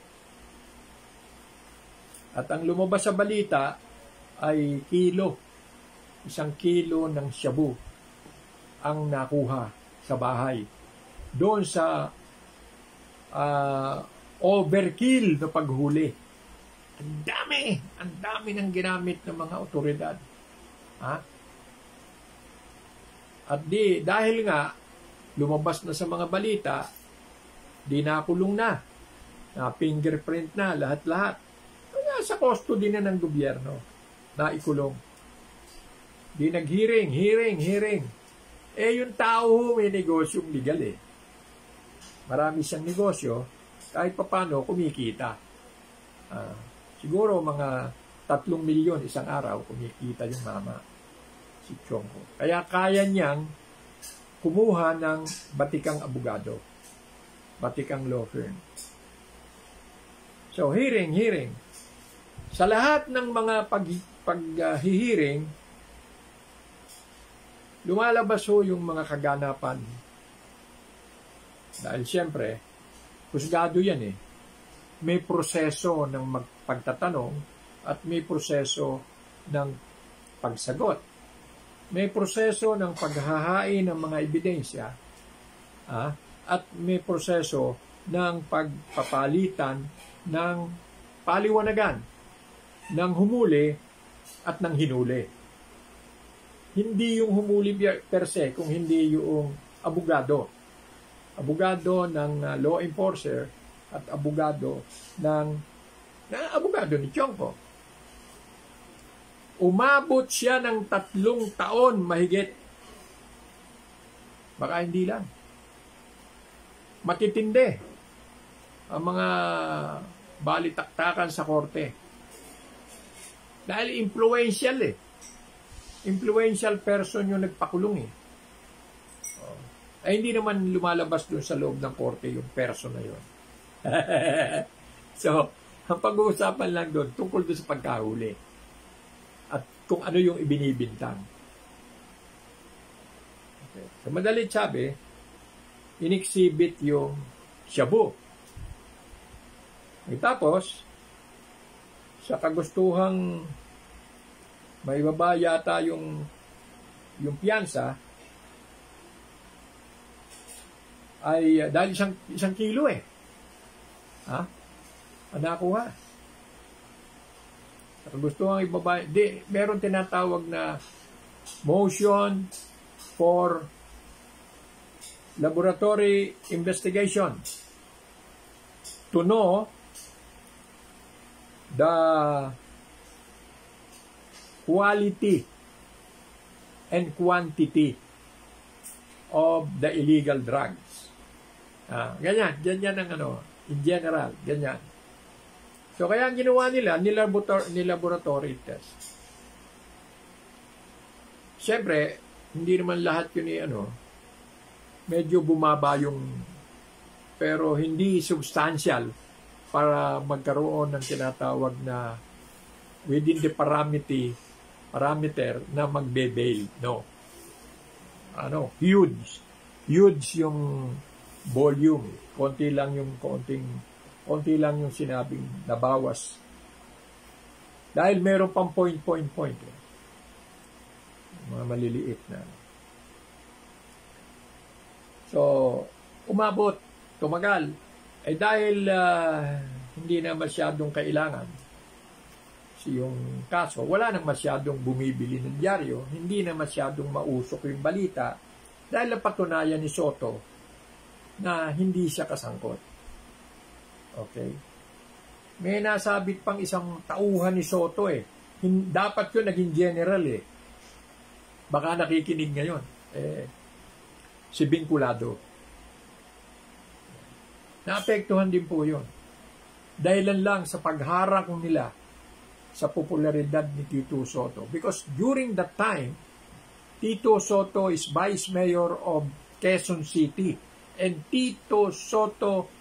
At ang lumabas sa balita ay kilo, isang kilo ng shabu ang nakuha sa bahay. Doon sa uh, overkill na paghuli. Ang dami, ang dami ng ginamit ng mga otoridad. Ha? At di, dahil nga, lumabas na sa mga balita, di nakulong na. Na fingerprint na, lahat-lahat. Kaya sa custody na ng gobyerno, na ikulong. Di nag-hearing, hearing, hearing. Eh, yung tao may negosyong legal eh. Marami siyang negosyo, kahit papano kumikita. Ah, siguro mga tatlong milyon isang araw kumikita yung mama, si Chongko. Kaya kaya niyang kumuha ng batikang abogado, batikang law firm. So, hearing, hearing. Sa lahat ng mga pag-hihiring, pag, uh, lumalabas ho yung mga kaganapan. Dahil siyempre, husgado yan eh. May proseso ng pagtatanong at may proseso ng pagsagot. May proseso ng paghahain ng mga ebidensya ah, at may proseso ng pagpapalitan ng paliwanagan ng humuli at ng hinuli. Hindi yung humuli per se, kung hindi yung abogado. Abogado ng uh, law enforcer at abogado ng na abogado ni Chongko. Umabot siya ng tatlong taon mahigit. Baka hindi lang. Matitindi ang mga balitaktakan sa korte. Dahil influential eh. Influential person yung nagpakulong eh. Oh. Ay hindi naman lumalabas doon sa loob ng korte yung person na yun. So, ang pag-uusapan lang doon tungkol doon sa pagkahuli. At kung ano yung ibinibintang. Okay. So, madalit sabi, in-exhibit yung shabu. At tapos, sa kagustuhang may baba yata yung yung piyansa, ay uh, dahil isang, isang kilo eh. Ha? Ano nakuha? Gusto ang ibaba, di, meron tinatawag na motion for laboratory investigation to know the quality and quantity of the illegal drugs. Ah, ganyan, ganyan ang ano, in general, ganyan. So, kaya ang ginawa nila, nilaborator, nilaboratory test. Siyempre, hindi naman lahat yun eh, ano, medyo bumaba yung, pero hindi substantial para magkaroon ng tinatawag na within the parameter, parameter na magbe-bail. No. Ano, huge. Huge yung volume. Konti lang yung konting konti lang yung sinabing nabawas. Dahil meron pang point, point, point. Eh. Mga maliliit na. So, umabot, tumagal. Eh dahil uh, hindi na masyadong kailangan yung kaso, wala nang masyadong bumibili ng dyaryo, hindi na masyadong mausok yung balita dahil napatunayan ni Soto na hindi siya kasangkot. Okay. May nasabit pang isang tauhan ni Soto eh. Hin- dapat yun naging general eh. Baka nakikinig ngayon. Eh, si Vinculado. Naapektuhan din po yun. Dahilan lang sa pagharang nila sa popularidad ni Tito Soto. Because during that time, Tito Soto is Vice Mayor of Quezon City. And Tito Soto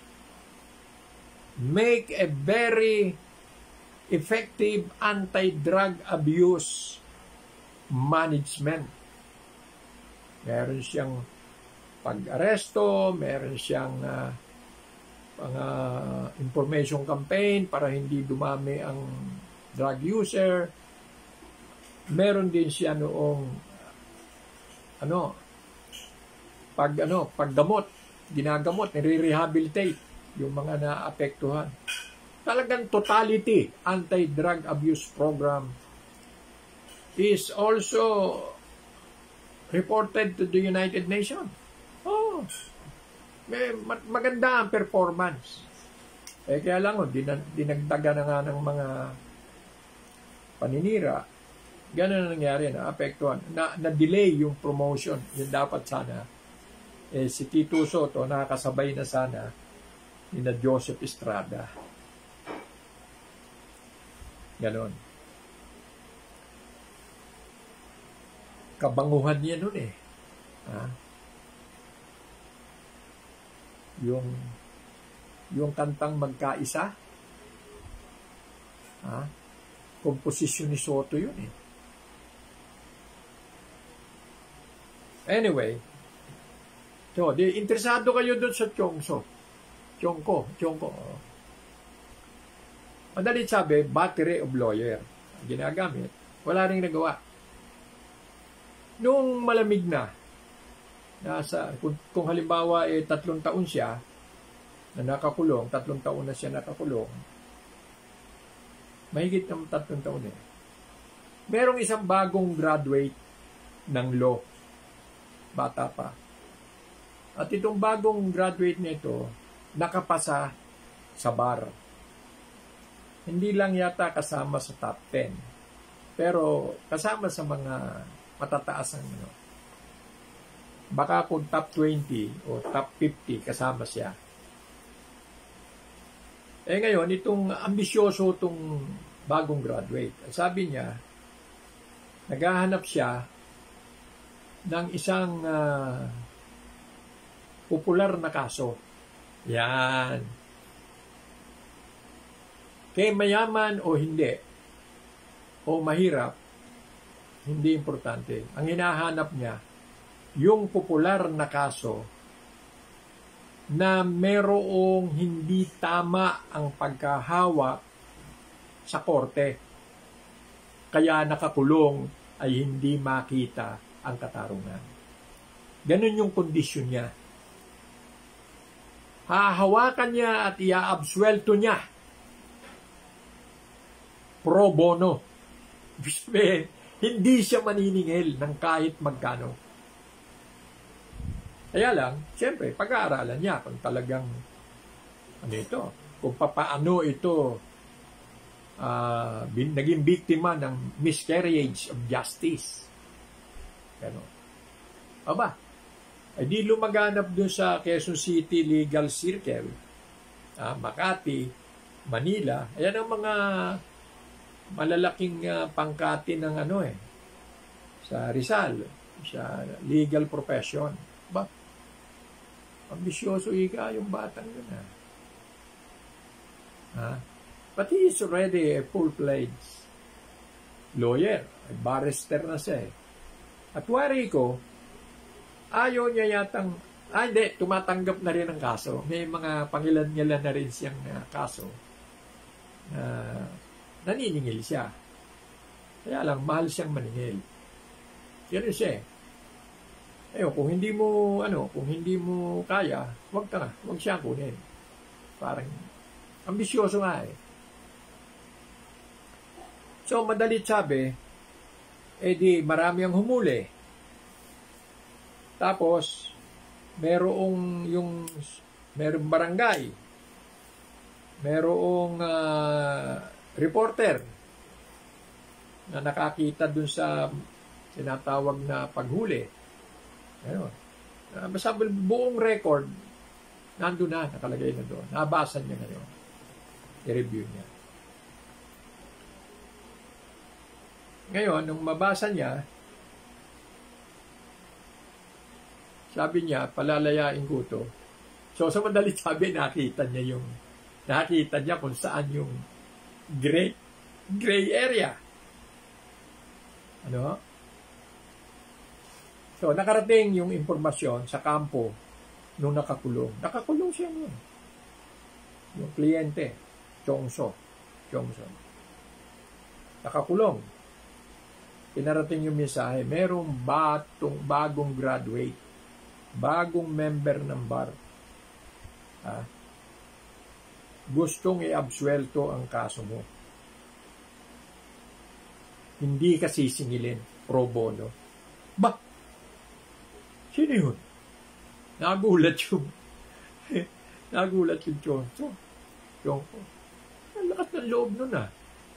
make a very effective anti-drug abuse management. Meron siyang pag-aresto, meron siyang uh, mga information campaign para hindi dumami ang drug user. Meron din siya noong ano pag ano paggamot, ginagamot, nire-rehabilitate yung mga naapektuhan. Talagang totality anti-drug abuse program is also reported to the United Nations. Oh, may maganda ang performance. Eh kaya lang, oh, dinagdagan na nga ng mga paninira. Ganun ang nangyari, na apektuhan. Na, na-delay yung promotion. Yung dapat sana. Eh, si Tito Soto, nakakasabay na sana ni na Joseph Estrada. Ganon. Kabanguhan niya nun eh. Ha? Yung yung kantang Magkaisa. Ha? Komposisyon ni Soto yun eh. Anyway, so, di, interesado kayo dun sa Tiongso. Tiongko, Tiongko. Madali sabi, battery of lawyer. Ginagamit. Wala rin nagawa. Nung malamig na, nasa, kung, kung halimbawa eh, tatlong taon siya, na nakakulong, tatlong taon na siya nakakulong, mahigit ng tatlong taon eh. Merong isang bagong graduate ng law. Bata pa. At itong bagong graduate nito, nakapasa sa bar. Hindi lang yata kasama sa top ten. Pero kasama sa mga matataas ang ano. Baka kung top twenty o top fifty kasama siya. Eh ngayon, itong ambisyoso itong bagong graduate. Sabi niya, naghahanap siya ng isang uh, popular na kaso. Yan. Kaya mayaman o hindi, o mahirap, hindi importante. Ang hinahanap niya, yung popular na kaso na merong hindi tama ang pagkahawak sa korte. Kaya nakakulong ay hindi makita ang katarungan. Ganun yung kondisyon niya. hahawakan niya at iaabsuelto niya pro bono. Hindi siya maniningil ng kahit magkano. Kaya lang, siyempre, pag-aaralan niya kung talagang ano ito, kung papaano ito uh, bin, naging biktima ng miscarriage of justice. Ano? Aba, ay di lumaganap dun sa Quezon City Legal Circle, ah, Makati, Manila. Ayan ang mga malalaking uh, pangkati ng ano eh, sa Rizal, sa legal profession. Ba, ambisyoso ika yung batang yun ha. Ha? But he is already a full-fledged lawyer, a barrister na siya eh. At wari ko, ayaw niya yatang, ah hindi, tumatanggap na rin ang kaso. May mga pangilan-ngilan na rin siyang uh, kaso na uh, naniningil siya. Kaya lang, mahal siyang maningil. Yan siya eh. Ayun, kung hindi mo, ano, kung hindi mo kaya, wag ka nga, wag siya kunin. Parang, ambisyoso nga eh. So, madalit sabi, eh di, marami ang humuli. Tapos, merong yung, merong barangay, merong uh, reporter na nakakita dun sa sinatawag na paghuli. Ayun. Uh, basta buong record, nandun na, nakalagay na doon. Nabasa niya ngayon. I-review niya. Ngayon, nung mabasa niya, sabi niya, palalayain ko to. So, sa madalit sabi, nakita niya yung, nakita niya kung saan yung gray, gray area. Ano? So, nakarating yung impormasyon sa kampo nung nakakulong. Nakakulong siya nun. Yung kliyente, Chongso. Chongso. Nakakulong. Pinarating yung mensahe, merong batong, bagong graduate, bagong member ng bar. Ha? Gustong i-absuelto ang kaso mo. Hindi ka sisingilin, pro bono. Ba? Sino yun? Nagulat yung nagulat yung Chongso. Chongso. Ang lakas ng loob nun ah.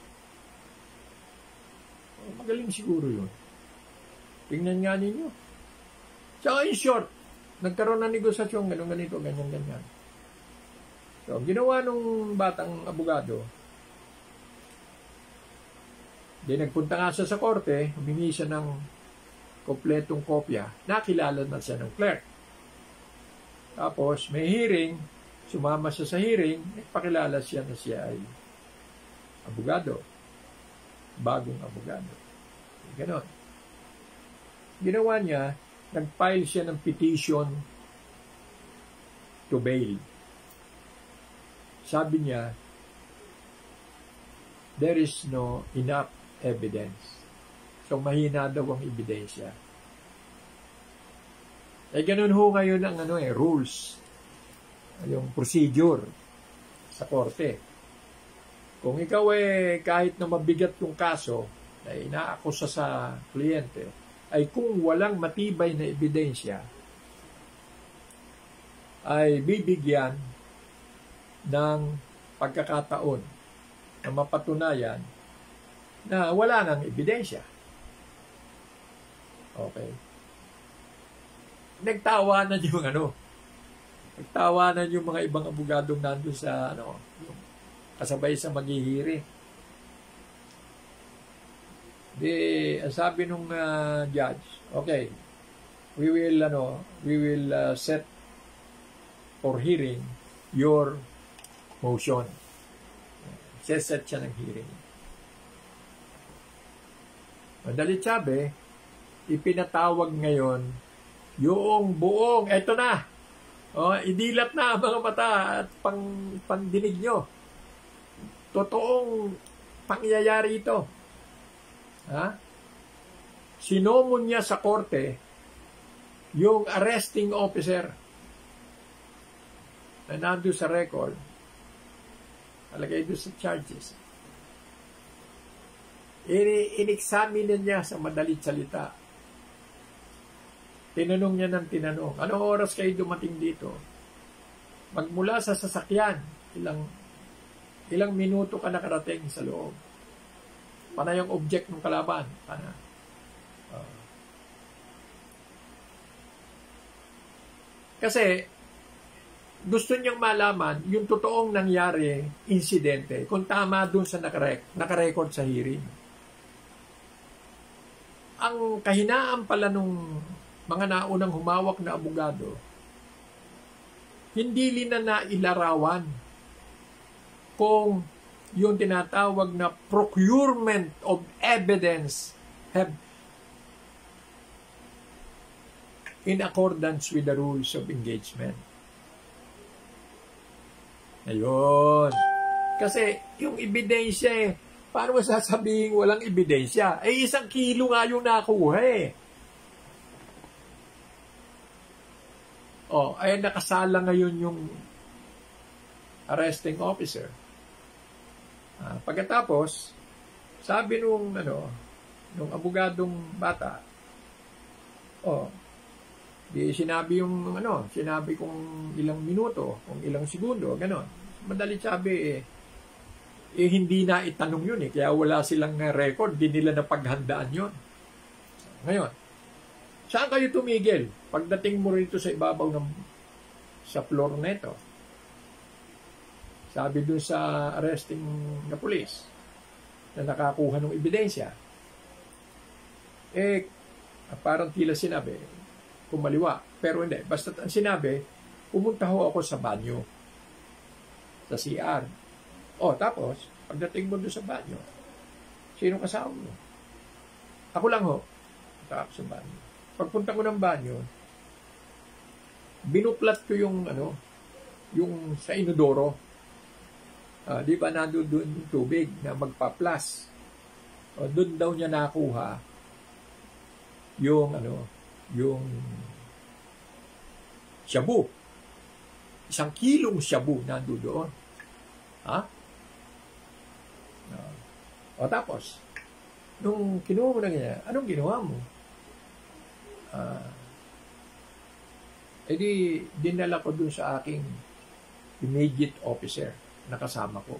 Magaling siguro yun. Tingnan nga ninyo. Tsaka in short, nagkaroon ng negosasyon, ganun ganito, ganyan, ganyan. So, ginawa nung batang abogado, di nagpunta nga siya sa korte, humingi siya ng kompletong kopya, nakilala na siya ng clerk. Tapos, may hearing, sumama siya sa hearing, nagpakilala siya na siya ay abogado. Bagong abogado. Ganon. Ginawa niya, nag-file siya ng petition to bail. Sabi niya, there is no enough evidence. So, mahina daw ang ebidensya. Eh, ganun ho ngayon ang ano eh, rules. Yung procedure sa korte. Kung ikaw eh, kahit na mabigat yung kaso na inaakusa sa kliyente, ay kung walang matibay na ebidensya, ay bibigyan ng pagkakataon na mapatunayan na wala nang ebidensya. Okay. Nagtawanan yung ano, nagtawanan yung mga ibang abogadong nandun sa ano, yung kasabay sa maghihiring. Di, sabi nung uh, judge, okay, we will ano, we will uh, set for hearing your motion. Set siya ng hearing. Madalit sabi, ipinatawag ngayon yung buong, eto na, oh, idilat na ang mga mata at pang, pandinig nyo. Totoong pangyayari ito. Ha? Sinomon niya sa korte yung arresting officer na nandun sa record, talagay doon sa charges. In-examine niya sa madalit salita. Tinanong niya ng tinanong, anong oras kayo dumating dito? Magmula sa sasakyan, ilang ilang minuto ka nakarating sa loob. Pana yung object ng kalaban. Pana. Uh, kasi, gusto niyang malaman yung totoong nangyari, insidente, kung tama dun sa nakarek, nakarecord sa hearing. Ang kahinaan pala nung mga naunang humawak na abogado, hindi nila na ilarawan kung yung tinatawag na procurement of evidence have in accordance with the rules of engagement. Ayun. Kasi yung ebidensya eh, paano mo sasabihin walang ebidensya? Eh, isang kilo nga yung nakuha eh. Oh, ay nakasala ngayon yung arresting officer. Ah, pagkatapos, sabi nung ano, nung abogadong bata, oh, di sinabi yung ano, sinabi kung ilang minuto, kung ilang segundo, ganon. Madali sabi eh, eh hindi na itanong yun eh, kaya wala silang record, di nila na paghandaan yun. Ngayon, saan kayo tumigil? Pagdating mo rito sa ibabaw ng sa floor neto, sabi dun sa arresting na police na nakakuha ng ebidensya, eh, parang tila sinabi, kumaliwa. Pero hindi. Basta ang sinabi, pumunta ho ako sa banyo. Sa C R. O, tapos, pagdating mo doon sa banyo, sino kasama mo? Ako lang ho. Punta ako sa banyo. Pagpunta ko ng banyo, binuplat ko yung, ano, yung sa inodoro. Uh, di ba nandun doon yung tubig na magpa-plus? O, doon daw niya nakuha yung, ano, yung shabu. Isang kilong shabu nando doon. Ha? O tapos, nung kinuha mo na ganyan, anong ginawa mo? Ah, edi, dinala ko dun sa aking immediate officer na kasama ko.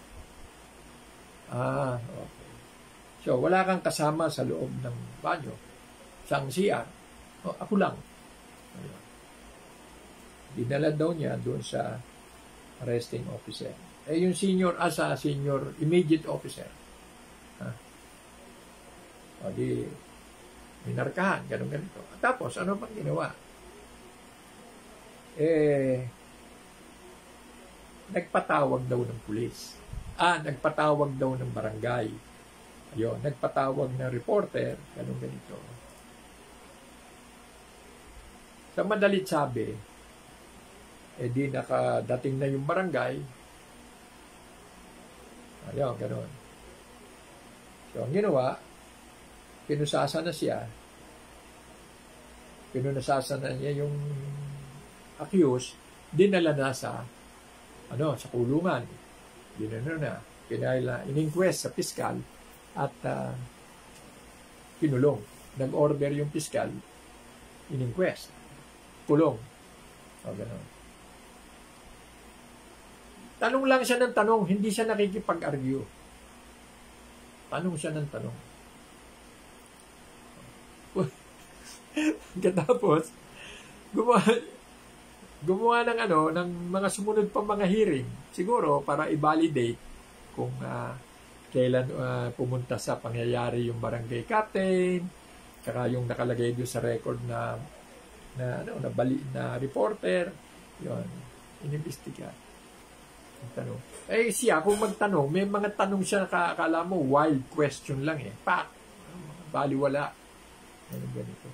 Ah, okay. So, wala kang kasama sa loob ng banyo. Sa C R. O, ako lang. Ayun. Dinala daw niya doon sa arresting officer. Eh, yung senior, asa senior immediate officer. Ha? O, di, minarkahan, ganun ganito. Tapos, ano pang ginawa? Eh, nagpatawag daw ng pulis. Ah, nagpatawag daw ng barangay. Ayun, nagpatawag ng reporter, ganun ganito. Sa madalit sabi, eh di nakadating na yung barangay. Ayun, ganun. So, ang ginawa, pinusasa na siya. Pinunasasa na niya yung accused, dinala na sa, ano, sa kulungan. Dinala na. Pinaila, in-inquest sa piskal at uh, kinulong. Nag-order yung piskal, in-inquest. Kulong. O, gano'n. Tanong lang siya ng tanong, hindi siya nakikipag-argue. Tanong siya ng tanong. Katapos, gumawa, gumawa ng ano, ng mga sumunod pa mga hearing, siguro para i-validate kung uh, kailan uh, pumunta sa pangyayari yung barangay captain, kaya yung nakalagay doon sa record na na ano na bali na reporter, yon, inimbestiga. Tanong. Eh siya kung magtanong, may mga tanong siya na akala mo wild question lang eh. Pak, baliwala. Ganun ganito.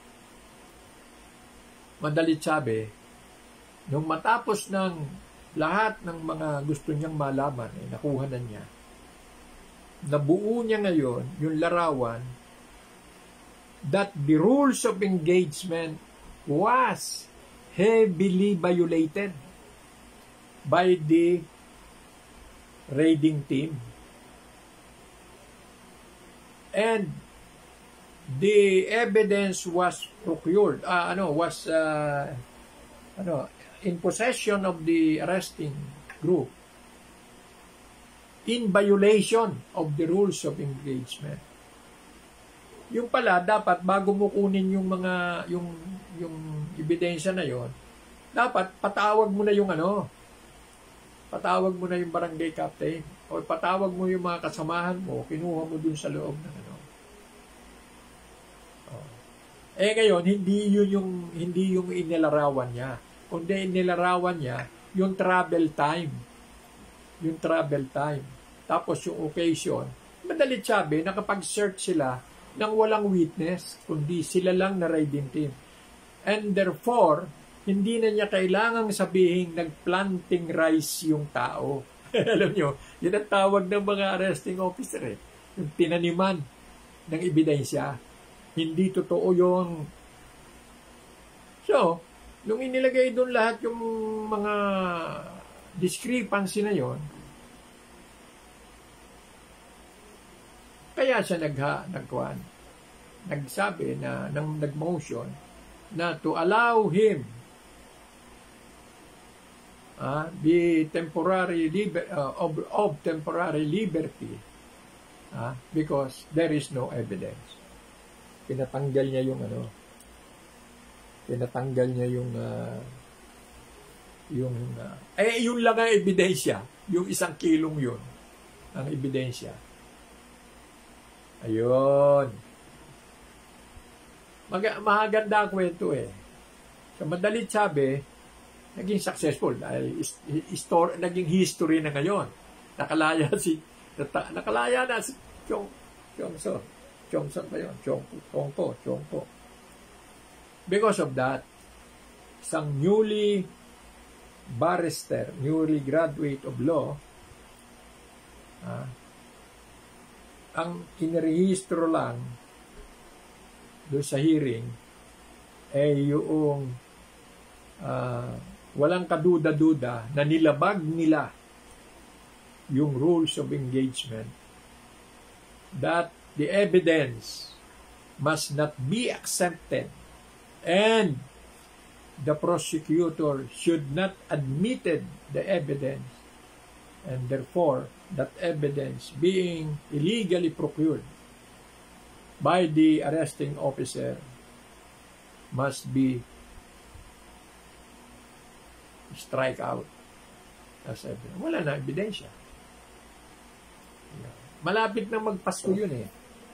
Madalit sabi, nung matapos ng lahat ng mga gusto niyang malaman, eh, nakuha na niya. Nabuo niya ngayon yung larawan that the rules of engagement was heavily violated. by the raiding team. And the evidence was procured, uh, ano, was uh, ano, in possession of the arresting group in violation of the rules of engagement. Yung pala, dapat bago mo kunin yung mga, yung, yung ebidensya na yon, dapat patawag mo na yung ano, patawag mo na yung barangay captain, o patawag mo yung mga kasamahan mo, kinuha mo dun sa loob ng ano. Oh. Eh ngayon, hindi yun yung, hindi yung inilarawan niya. Kundi inilarawan niya yung travel time. Yung travel time. Tapos yung occasion. Madalit sabi, nakapag-search sila ng walang witness, kundi sila lang na raiding team. And therefore, hindi na niya kailangang sabihin nagplanting rice yung tao. Alam nyo, yun ang tawag ng mga arresting officer eh. Yung tinaniman ng ebidensya. Hindi totoo yung... So, nung inilagay doon lahat yung mga discrepancy na yon, kaya siya nagha, nagkuhan, nagsabi na, nang nag-motion, na to allow him uh, the temporary liber, uh, of, of temporary liberty uh, because there is no evidence. Pinatanggal niya yung ano, pinatanggal niya yung uh, yung uh, eh yun lang ang ebidensya, yung isang kilong yun ang ebidensya. Ayun. Mag mahaganda ang kwento eh. Sa madalit sabi, naging successful dahil history, naging history na ngayon. Nakalaya si nakalaya na si Chong Chongso. Chongso ba yun? Chongpo, Chongpo, Chongpo. Because of that, isang newly barrister, newly graduate of law, ah, ang inirehistro lang doon sa hearing ay eh, yung uh, walang kaduda-duda na nilabag nila yung rules of engagement, that the evidence must not be accepted and the prosecutor should not admitted the evidence, and therefore that evidence being illegally procured by the arresting officer must be strike out as evidence. Wala na ebidensya. Malapit na magpasko yun eh.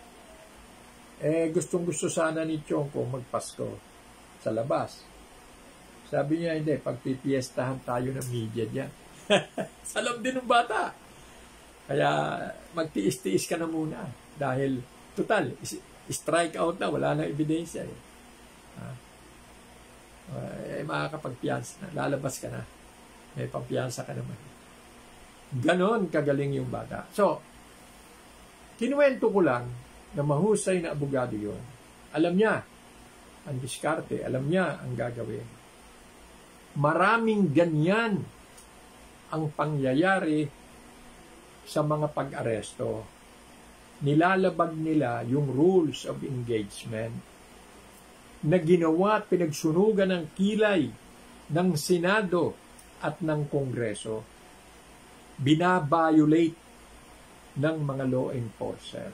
Eh gustong gusto sana ni Chongko magpasko sa labas. Sabi niya, hindi, pagpipiestahan tayo ng media diyan. Salam din ng bata. Kaya magtiis-tiis ka na muna dahil total strike out na, wala na ebidensya eh. Ah. Eh makakapagpiyansa na, lalabas ka na. May pampiyansa ka naman. Ganon kagaling yung bata. So, kinuwento ko lang na mahusay na abogado yon. Alam niya ang diskarte, alam niya ang gagawin. Maraming ganyan ang pangyayari sa mga pag-aresto. Nilalabag nila yung rules of engagement na ginawa at pinagsunugan ng kilay ng Senado at ng Kongreso. Binabiolate ng mga law enforcer.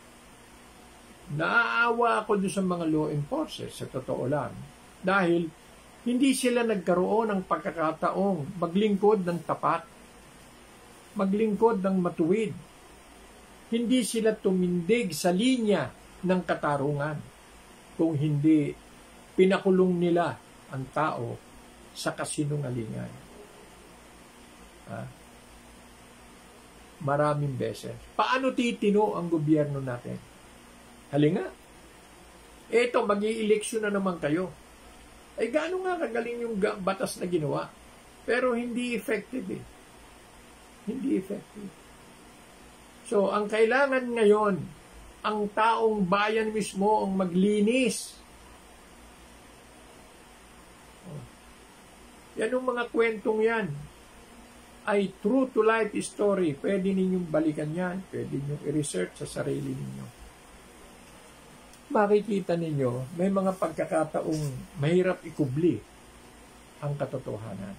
Naaawa ako doon sa mga law enforcers, sa totoo lang. Dahil hindi sila nagkaroon ng pagkakataong maglingkod ng tapat, maglingkod ng matuwid. Hindi sila tumindig sa linya ng katarungan kung hindi pinakulong nila ang tao sa kasinungalingan. Ha? Maraming beses. Paano titino ang gobyerno natin? Halinga, eto, mag-i-eleksyon na naman kayo. Ay gaano nga kagaling yung batas na ginawa. Pero hindi effective eh. Hindi effective. So, ang kailangan ngayon, ang taong bayan mismo ang maglinis. Yan yung mga kwentong yan. ay true to life story. Pwede ninyong balikan yan. Pwede ninyong i-research sa sarili ninyo. Makikita ninyo, may mga pagkakataong mahirap ikubli ang katotohanan.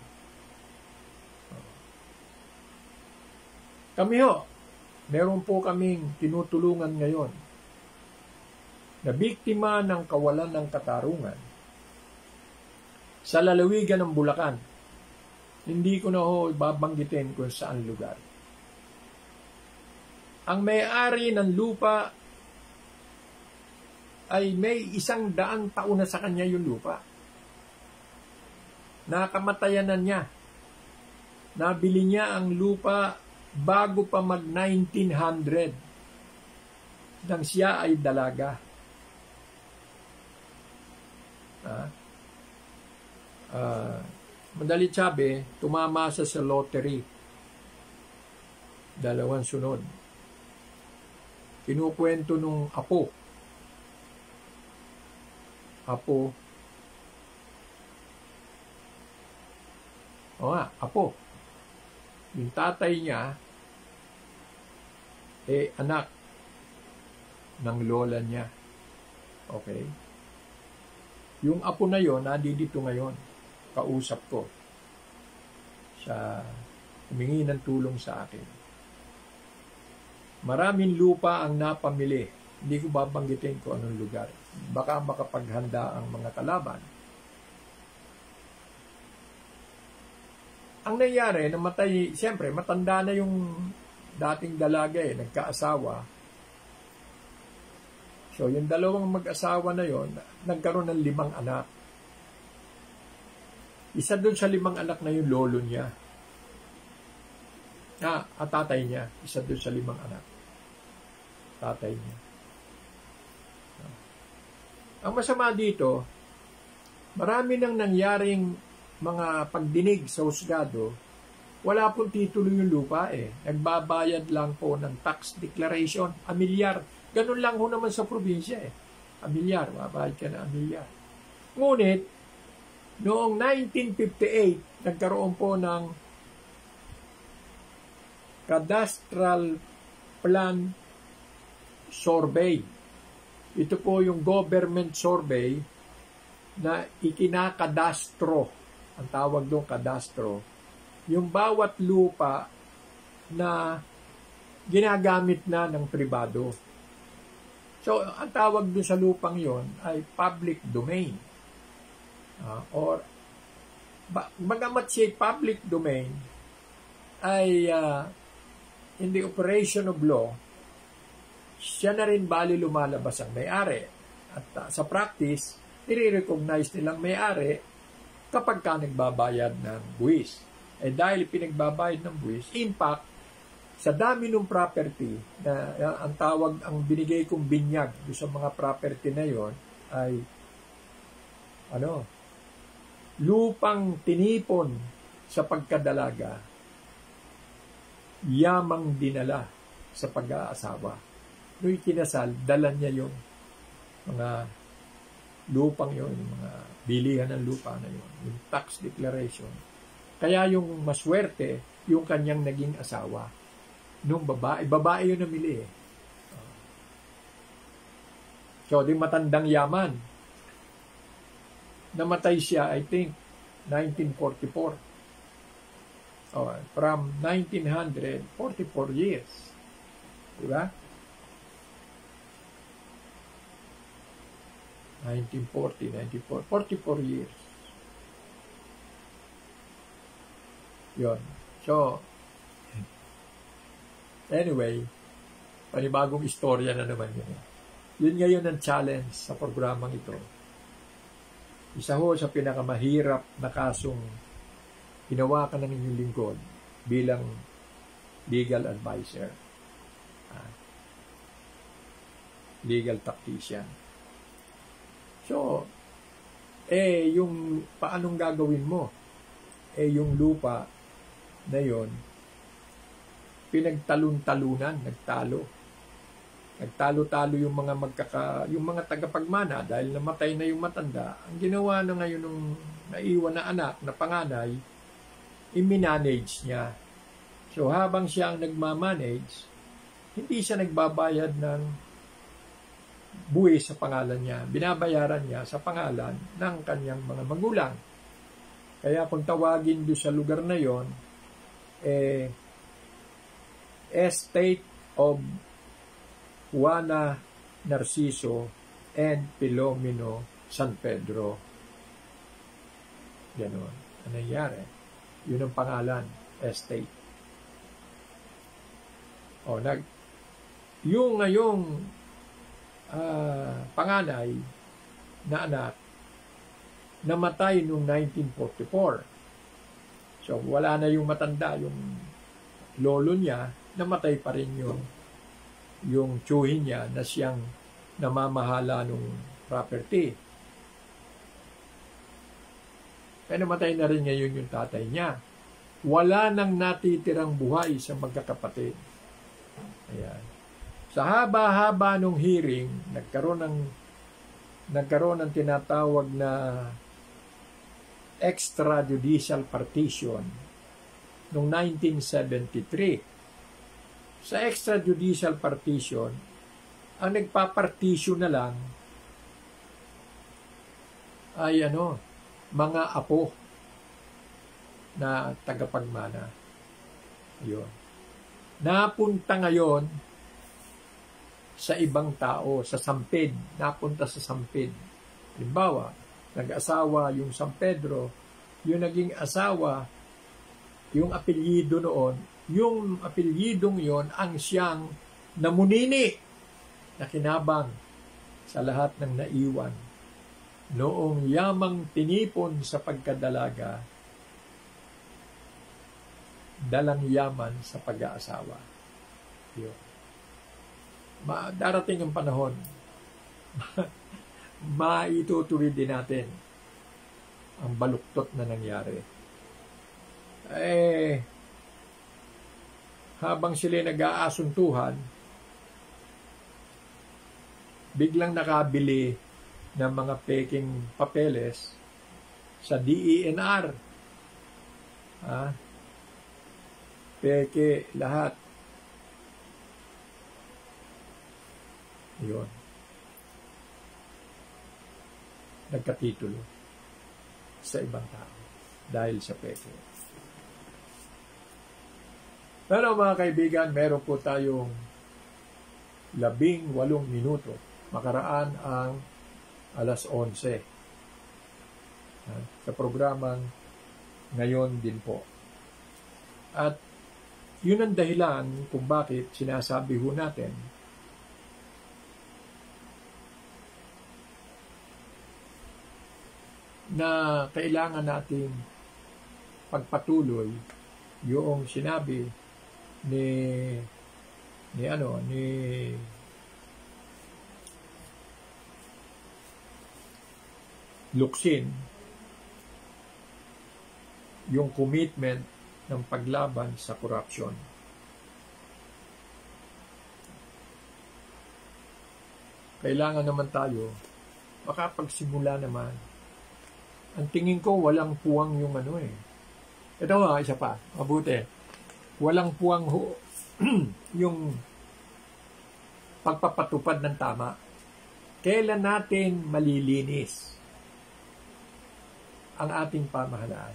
Kami ho, meron po kaming tinutulungan ngayon na biktima ng kawalan ng katarungan sa lalawigan ng Bulacan. Hindi ko na ho babanggitin kung saan lugar. Ang may-ari ng lupa ay may isang daang taon na sa kanya yung lupa. Nakamatayan na niya. Nabili niya ang lupa bago pa mag nineteen hundred nang siya ay dalaga. Ah, uh, madali sabi, tumama sa sa lottery. Dalawang sunod. Kinukwento nung apo. Apo. O nga, apo. Yung tatay niya, eh, anak ng lola niya. Okay? Yung apo na yon, nandito ngayon. Kausap ko. Siya humingi ng tulong sa akin. Maraming lupa ang napamili. Hindi ko babanggitin kung anong lugar. Baka makapaghanda ang mga kalaban. Ang nangyari, namatay, siyempre, matanda na yung dating dalaga eh, nagkaasawa. So, yung dalawang mag-asawa na yon, nagkaroon ng limang anak. Isa doon sa limang anak na yung lolo niya. Ah, at tatay niya. Isa doon sa limang anak. Tatay niya. Ang masama dito, marami nang nangyaring mga pagdinig sa husgado, wala pong titulo yung lupa eh. Nagbabayad lang po ng tax declaration, amilyar. Ganun lang ho naman sa probinsya eh. Amilyar, babayad ka na amilyar. Ngunit, noong nineteen fifty-eight, nagkaroon po ng cadastral plan survey. Ito po yung government survey na ikinakadastro. Ang tawag doon kadastro. Yung bawat lupa na ginagamit na ng pribado. So, ang tawag doon sa lupang yon ay public domain. Uh, or, bagamat siya public domain, ay uh, in the operation of law, siya na rin bali lumalabas ang may-ari. At uh, sa practice, nire-recognize nilang may-ari kapag ka nagbabayad ng buwis. Eh dahil pinagbabayad ng buwis, impact sa dami ng property na uh, ang tawag, ang binigay kong binyag sa mga property na yon ay ano, lupang tinipon sa pagkadalaga, yamang dinala sa pag-aasawa. No'y kinasal, dala niya yung mga lupang yon, yung mga bilihan ng lupa na yon, yung tax declaration. Kaya yung maswerte, yung kanyang naging asawa. Nung babae, babae yun namili eh. So, di matandang yaman. Namatay siya, I think, nineteen forty-four. Oh, from nineteen hundred, forty-four years. Diba? nineteen forty, nineteen forty, forty-four years. Yun. So, anyway, panibagong istorya na naman yun. Yun ngayon ang challenge sa programang ito. Isa ho sa pinakamahirap na kasong hinawakan ng inyong lingkod bilang legal advisor. Uh, legal tactician. So, eh, yung paanong gagawin mo? Eh, yung lupa na yon pinagtalon-talunan, nagtalo. Nagtalo-talo yung mga magkaka, yung mga tagapagmana dahil namatay na yung matanda. Ang ginawa na ngayon ng naiwan na anak, na panganay, i-manage niya So habang siya ang nagmamanage, hindi siya nagbabayad ng buwis sa pangalan niya. Binabayaran niya sa pangalan ng kanyang mga magulang. Kaya kung tawagin doon sa lugar na yon, eh, Estate of Juana Narciso and Pilomeno San Pedro. Ganon. Ano nangyari? Yun ang pangalan, estate. O, nag, yung ngayong uh, panganay na anak, namatay noong nineteen forty-four. So, wala na yung matanda, yung lolo niya, namatay pa rin yung yung tiyuhin niya na siyang namamahala ng property. Kaya namatay na rin ngayon yung tatay niya. Wala nang natitirang buhay sa magkakapatid. Ayan. Sa haba-haba nung hearing, nagkaroon ng nagkaroon ng tinatawag na extrajudicial partition noong nineteen seventy-three. Sa extrajudicial partition, ang nagpapartisyon na lang ay ano, mga apo na tagapagmana. Yun. Napunta ngayon sa ibang tao, sa Sampid. Napunta sa Sampid. Halimbawa, nag-asawa yung San Pedro, yung naging asawa, yung apelyido noon, yung apelyidong yon ang siyang namunini na kinabang sa lahat ng naiwan noong yamang tinipon sa pagkadalaga, dalang yaman sa pag-aasawa. Yun. Ma- darating ang panahon, maitutuloy din natin ang baluktot na nangyari. Eh, habang sila nag-aasuntuhan, biglang nakabili ng mga peking papeles sa D E N R. Ah, peke lahat. Yun. Nagkatitulo sa ibang tao dahil sa peke. Pero mga kaibigan, meron po tayong labing walong minuto. Makaraan ang alas onse. Sa programang ngayon din po. At yun ang dahilan kung bakit sinasabi ho natin na kailangan natin pagpatuloy yung sinabi ni ni ano ni Luksin, yung commitment ng paglaban sa corruption. Kailangan naman tayo makapagsimula naman. Ang tingin ko walang puwang yung ano eh. Ito ha, isa pa, mabuti. Walang puwang ho, yung pagpapatupad ng tama. Kailan natin malilinis ang ating pamahalaan?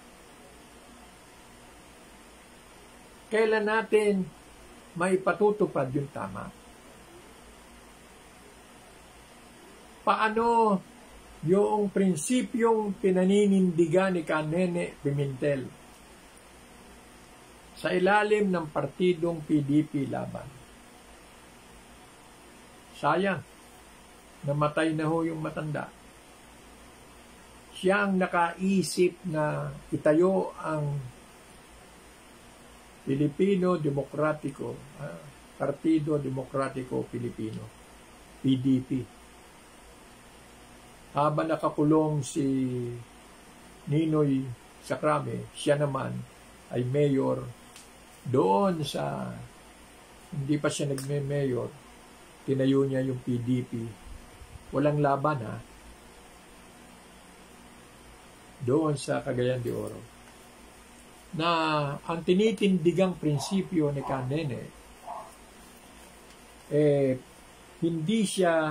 Kailan natin maipatutupad yung tama? Paano yung prinsipyong pinaninindigan ni Kanene Pimentel sa ilalim ng partidong P D P laban? Sayang, namatay na ho yung matanda. Siya ang nakaisip na itayo ang Pilipino Demokratiko, ah, Partido Demokratiko Pilipino, P D P. Habang nakakulong si Ninoy Sacrame, siya naman ay mayor doon sa, hindi pa siya nagme-mayor, tinayo niya yung P D P. Walang laban ha. Doon sa Cagayan de Oro. na ang tinitindigang prinsipyo ni Canene eh hindi siya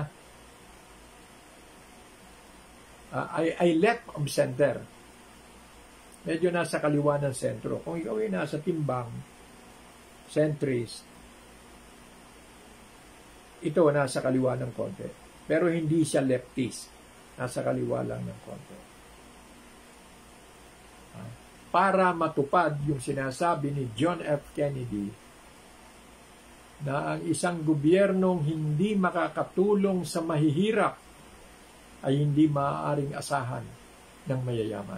uh, ay, ay left of center. Medyo nasa kaliwa ng sentro. Kung ikaw ay nasa timbang, centrist, ito nasa kaliwa ng konti. Pero hindi siya leftist. Nasa kaliwa lang ng konti. Para matupad yung sinasabi ni John F. Kennedy na ang isang gobyernong hindi makakatulong sa mahihirap ay hindi maaaring asahan ng mayayaman.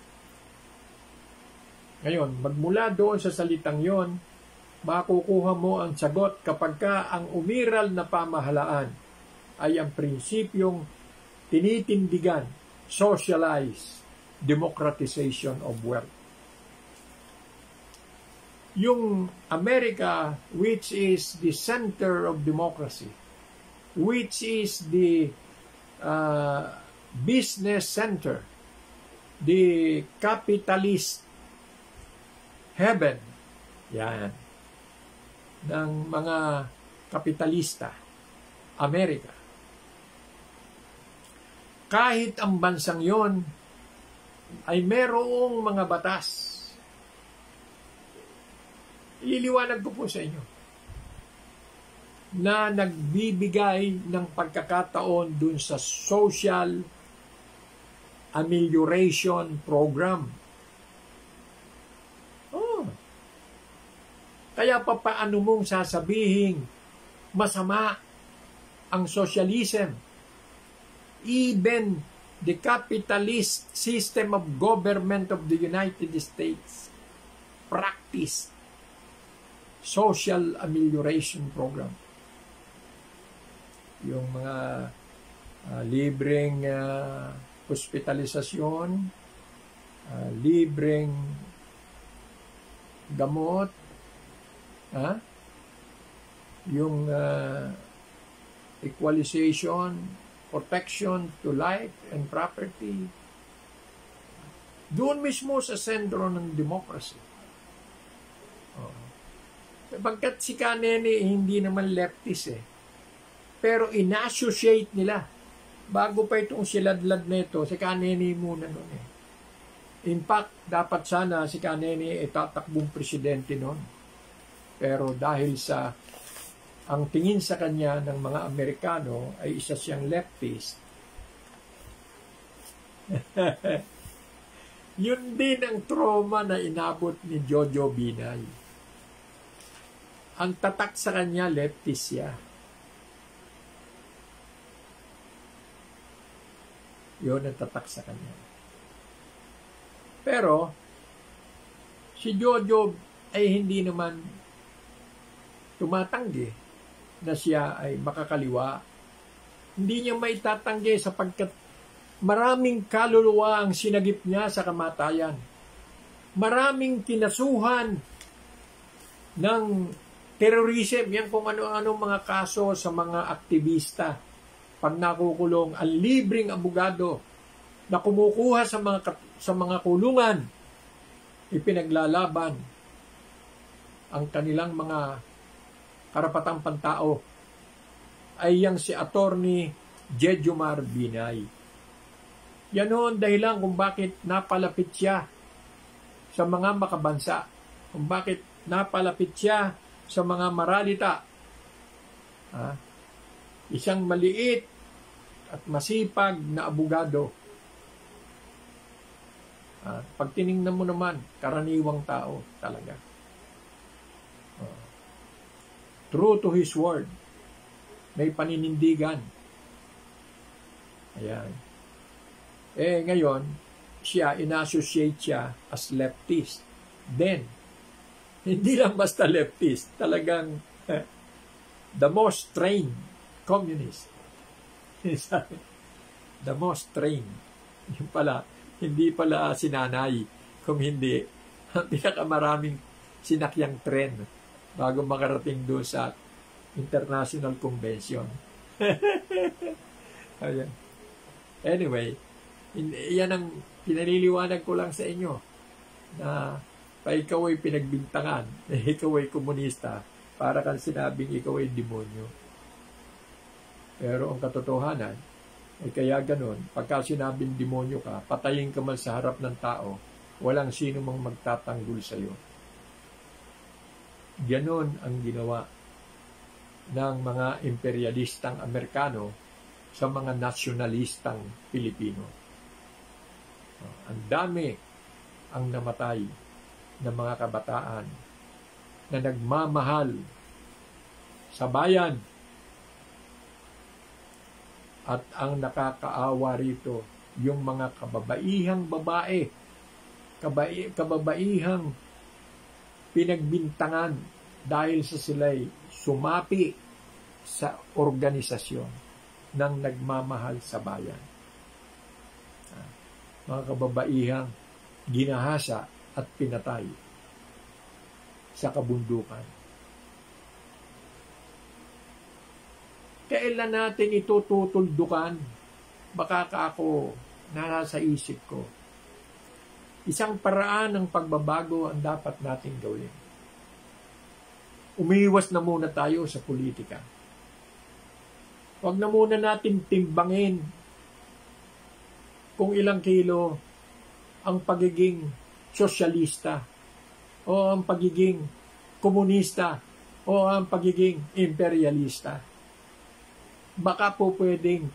Ngayon, magmula doon sa salitang yon, makukuha mo ang sagot kapag ka ang umiral na pamahalaan ay ang prinsipyong tinitindigan, socialized democratization of wealth. Yung America, which is the center of democracy, which is the uh, business center, the capitalist heaven, yan, ng mga kapitalista, Amerika. Kahit ang bansang yon ay merong mga batas, ililiwanag ko po sa inyo, na nagbibigay ng pagkakataon dun sa social amelioration program. Oh. Kaya pa paano mong sasabihin masama ang socialism? Even the capitalist system of government of the United States practice social amelioration program. Yung mga uh, libreng uh, hospitalisasyon, uh, libreng gamot, ha? Yung uh, equalization, protection to life and property. Doon mismo sa sentro ng democracy. Oh. Bagkat si Canene hindi naman leftist eh. Pero in-associate nila. Bago pa itong siladlad nito, si Canene muna noon eh. In fact, dapat sana si Canene ay tatakbong presidente noon. Pero dahil sa ang tingin sa kanya ng mga Amerikano ay isa siyang leftist. Yun din ang trauma na inabot ni Jojo Binay. Ang tatak sa kanya, leftist siya. Yun ang tatak sa kanya. Pero, si Jojo ay hindi naman tumatanggi na siya ay makakaliwa. Hindi niya maitatanggi sapagkat maraming kaluluwa ang sinagip niya sa kamatayan. Maraming kinasuhan ng terrorism, yan kung ano-ano mga kaso sa mga aktivista. Pag nakukulong, ang libreng abogado na kumukuha sa mga sa mga kulungan, ipinaglalaban ang kanilang mga karapatang pantao ay yang si Attorney Jejomar Binay. Yan noon dahilan kung bakit napalapit siya sa mga makabansa, kung bakit napalapit siya sa mga maralita. Ha? Isang maliit at masipag na abogado. Ha? Pag tinignan mo naman, karaniwang tao talaga. True to his word. May paninindigan. Ayan. Eh, ngayon, siya, in-associate siya as leftist. Then, hindi lang basta leftist, talagang eh, the most trained communist. The most trained. Yung pala, hindi pala sinanay, kung hindi, ang pinakamaraming sinakyang tren bago makarating doon sa International Convention. Ayan. Anyway, yan ang pinaliliwanag ko lang sa inyo na pa ikaw ay pinagbintangan, eh, ikaw ay komunista, para kang sinabing ikaw ay demonyo. Pero ang katotohanan, eh kaya ganun, pagka sinabing demonyo ka, patayin ka man sa harap ng tao, walang sino mang magtatanggol sa iyo. Ganon ang ginawa ng mga imperialistang Amerikano sa mga nasyonalistang Pilipino. Ang dami ang namatay ng mga kabataan na nagmamahal sa bayan. At ang nakakaawa rito, yung mga kababaihang babae, kabai, kababaihang pinagbintangan dahil sa sila'y sumapi sa organisasyon ng nagmamahal sa bayan. Mga kababaihang ginahasa at pinatay sa kabundukan. Kailan natin ito tutuldukan? Baka ka ako nasa isip ko. Isang paraan ng pagbabago ang dapat natin gawin. Umiiwas na muna tayo sa politika. Huwag na muna natin timbangin kung ilang kilo ang pagiging sosyalista o ang pagiging komunista o ang pagiging imperialista. Baka po pwedeng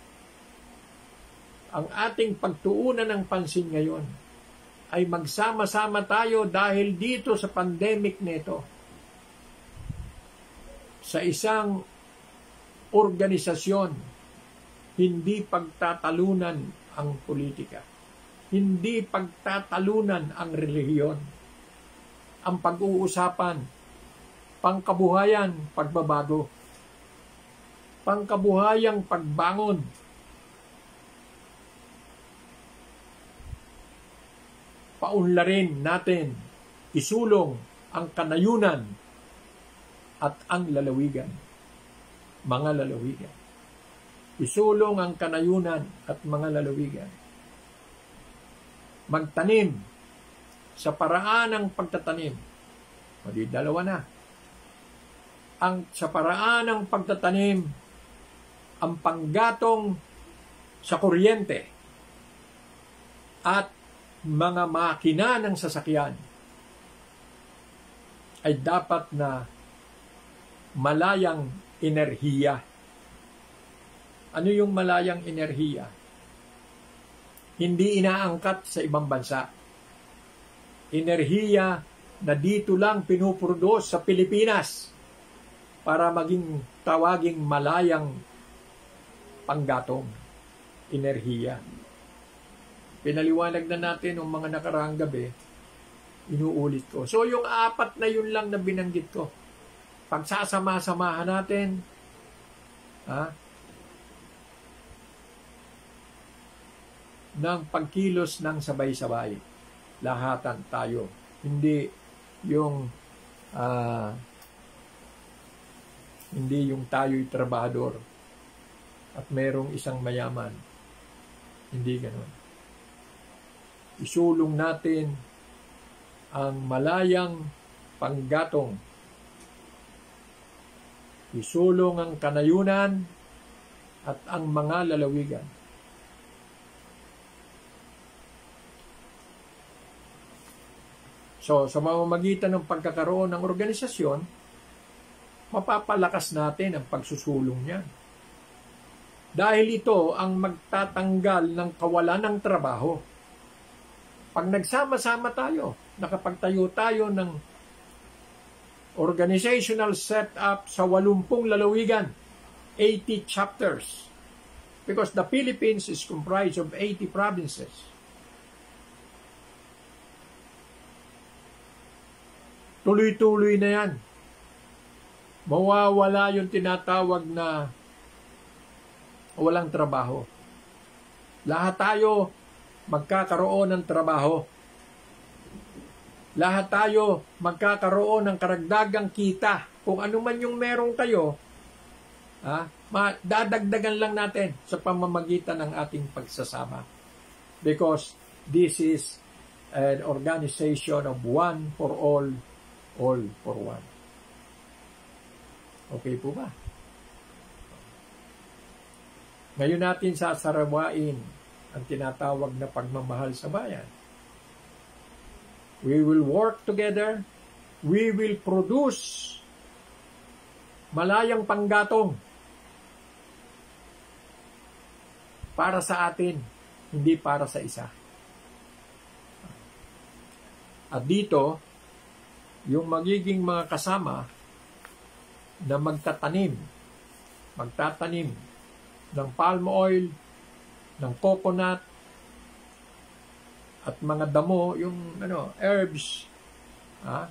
ang ating pagtuunan ng pansin ngayon ay magsama-sama tayo dahil dito sa pandemic nito. Sa isang organisasyon, hindi pagtatalunan ang politika. Hindi pagtatalunan ang relihiyon. Ang pag-uusapan, pangkabuhayan, pagbabago. Pangkabuhayang pagbangon. Paunlarin natin, isulong ang kanayunan at ang lalawigan. Mga lalawigan. Isulong ang kanayunan at mga lalawigan. Magtanim sa paraan ng pagtatanim. O di dalawa na. Ang sa paraan ng pagtatanim, ang panggatong sa kuryente at mga makina ng sasakyan ay dapat na malayang enerhiya. Ano yung malayang enerhiya? Hindi inaangkat sa ibang bansa. Enerhiya na dito lang pinuproduce sa Pilipinas para maging tawaging malayang panggatong enerhiya. Pinaliwanag na natin ng mga nakaraang gabi, inuulit ko. So yung apat na yun lang na binanggit ko, pagsasama-samahan natin, ha, ng pagkilos ng sabay-sabay, lahatan tayo. Hindi yung uh, hindi yung tayo'y trabahador at merong isang mayaman. Hindi ganoon. Isulong natin ang malayang panggatong. Isulong ang kanayunan at ang mga lalawigan. So, sa mamamagitan ng pagkakaroon ng organisasyon, mapapalakas natin ang pagsusulong niya. Dahil ito ang magtatanggal ng kawalan ng trabaho. Pag nagsama-sama tayo, nakapagtayo tayo ng organizational setup sa walumpung lalawigan, eighty chapters, because the Philippines is comprised of eighty provinces. Tuloy-tuloy na yan. Mawawala yung tinatawag na walang trabaho. Lahat tayo magkakaroon ng trabaho. Lahat tayo magkakaroon ng karagdagang kita. Kung ano man yung meron kayo, ha, dadagdagan lang natin sa pamamagitan ng ating pagsasama. Because this is an organization of one for all, all for one. Okay po ba? Ngayon natin sasarawain ang tinatawag na pagmamahal sa bayan. We will work together. We will produce malayang panggatong para sa atin, hindi para sa isa. At dito, yung magiging mga kasama na magtatanim, magtatanim ng palm oil, ng coconut, at mga damo, yung ano, herbs, ha?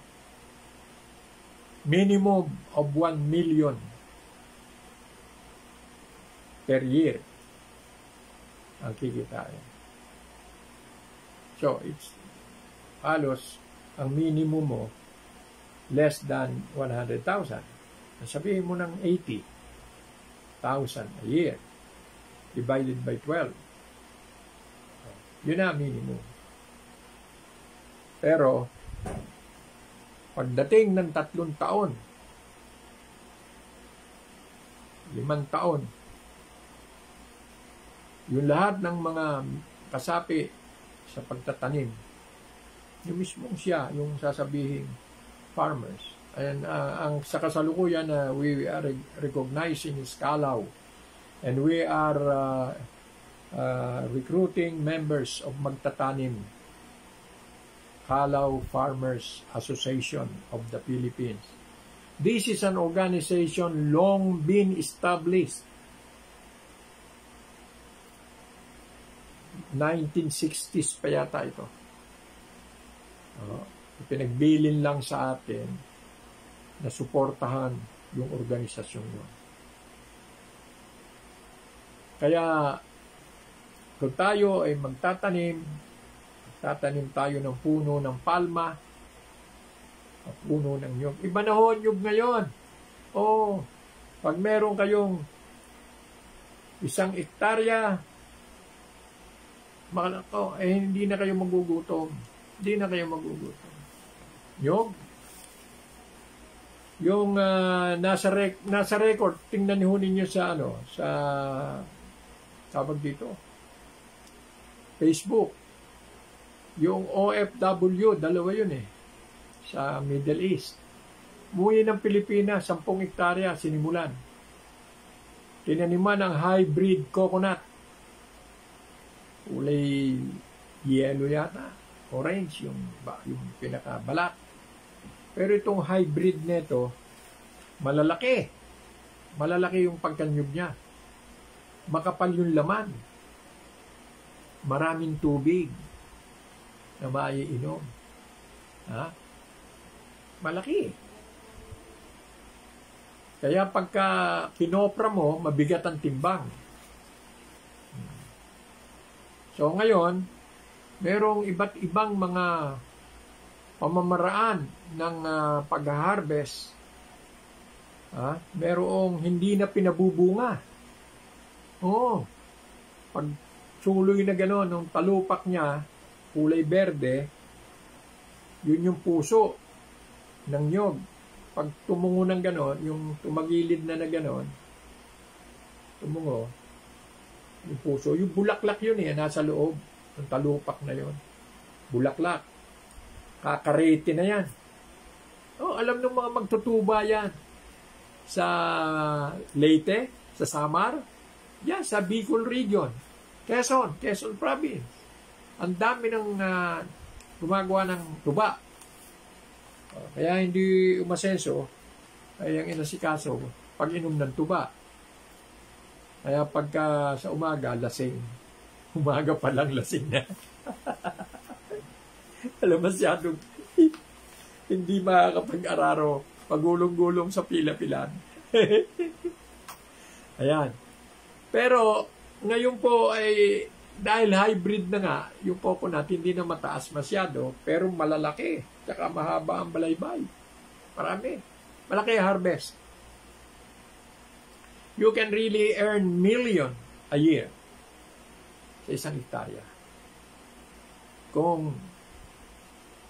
Minimum of one million per year ang kikitain. So, it's halos ang minimum mo less than one hundred thousand. Sabihin mo ng eighty thousand a year divided by twelve. Yun na minimum. Pero pagdating ng tatlong taon, limang taon, yung lahat ng mga kasapi sa pagtatanim, yung mismong siya, yung sasabihin farmers. And uh, ang sa kasalukuyan na uh, we are recognizing is Kalaw. And we are uh, uh, recruiting members of Magtatanim, Kalaw Farmers Association of the Philippines. This is an organization long been established. nineteen sixties pa yata ito. Uh, pinagbilin lang sa atin na suportahan yung organisasyon yun. Kaya kung tayo ay magtatanim, tatanim tayo ng puno ng palma, puno ng nyug. Iba na ho nyug ngayon. Oh, pag meron kayong isang ektarya, makalako, eh hindi na kayo magugutom. Hindi na kayo magugutom. Nyug. Yung uh, nasa rec- nasa record, tingnan niyo ninyo sa ano, sa tawag dito, Facebook. Yung O F W, dalawa yun eh, sa Middle East. Umuwi ng Pilipinas, sampung hektarya, sinimulan. Tinaniman ng hybrid coconut. Kulay yellow yata, orange, yung, yung pinakabalak. Pero itong hybrid nito, malalaki. Malalaki yung pagkanyog niya. Makapal yung laman. Maraming tubig na maiinom. Ha? Malaki. Kaya pagka kinopra mo, mabigat ang timbang. So ngayon, merong iba't ibang mga pamamaraan ng uh, pag-harvest. Ha? Merong hindi na pinabubunga. Oo. Pag suloy na gano'n, ng talupak niya, kulay berde, yun yung puso ng nyog. Pag tumungo ng gano'n, yung tumagilid na na gano'n, tumungo, yung puso, yung bulaklak yun eh, nasa loob, yung talupak na yun. Bulaklak. Kakarete na yan. Oh, alam ng mga magtutuba yan. Sa Leyte, sa Samar, yan, sa Bicol region, Quezon, Quezon province. Ang dami ng uh, gumagawa ng tuba. Uh, kaya hindi umasenso, ay ang inasikaso, pag-inom ng tuba. Kaya pagka sa umaga, lasing. Umaga pa lang lasing na. Alam, masyadong hindi makakapag-araro, pagulong-gulong sa pila-pilan. Ayan. Pero, ngayon po ay, dahil hybrid na nga, yung coconut hindi na mataas masyado, pero malalaki, tsaka mahaba ang balaybay. Marami. Malaki harvest. You can really earn million a year sa isang hektarya. Kung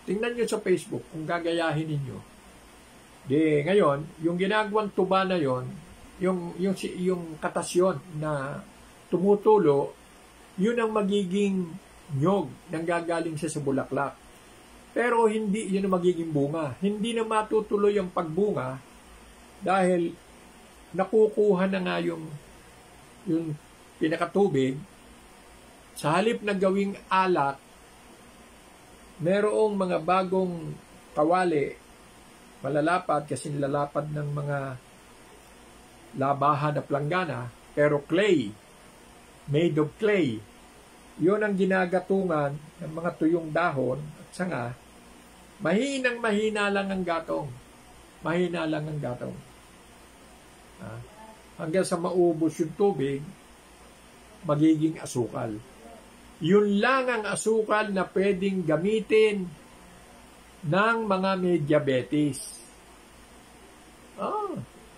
Tingnan nyo sa Facebook kung gagayahin ninyo. Di, ngayon, yung ginagawang tuba na yon, yung, yung, yung katasyon na tumutulo, yun ang magiging nyog nang gagaling siya sa bulaklak. Pero hindi yun ang magiging bunga. Hindi na matutuloy ang pagbunga dahil nakukuha na nga yung, yung pinakatubig. Sa halip na gawing alak, merong mga bagong kawali, malalapad kasi nilalapad ng mga labahan na planggana, pero clay, made of clay. Yun ang ginagatungan ng mga tuyong dahon at sanga. Mahinang mahina lang ang gatong. Mahina lang ang gatong. Ah, hanggang sa maubos yung tubig, magiging asukal. Yun lang ang asukal na pwedeng gamitin ng mga may diabetes. Ah,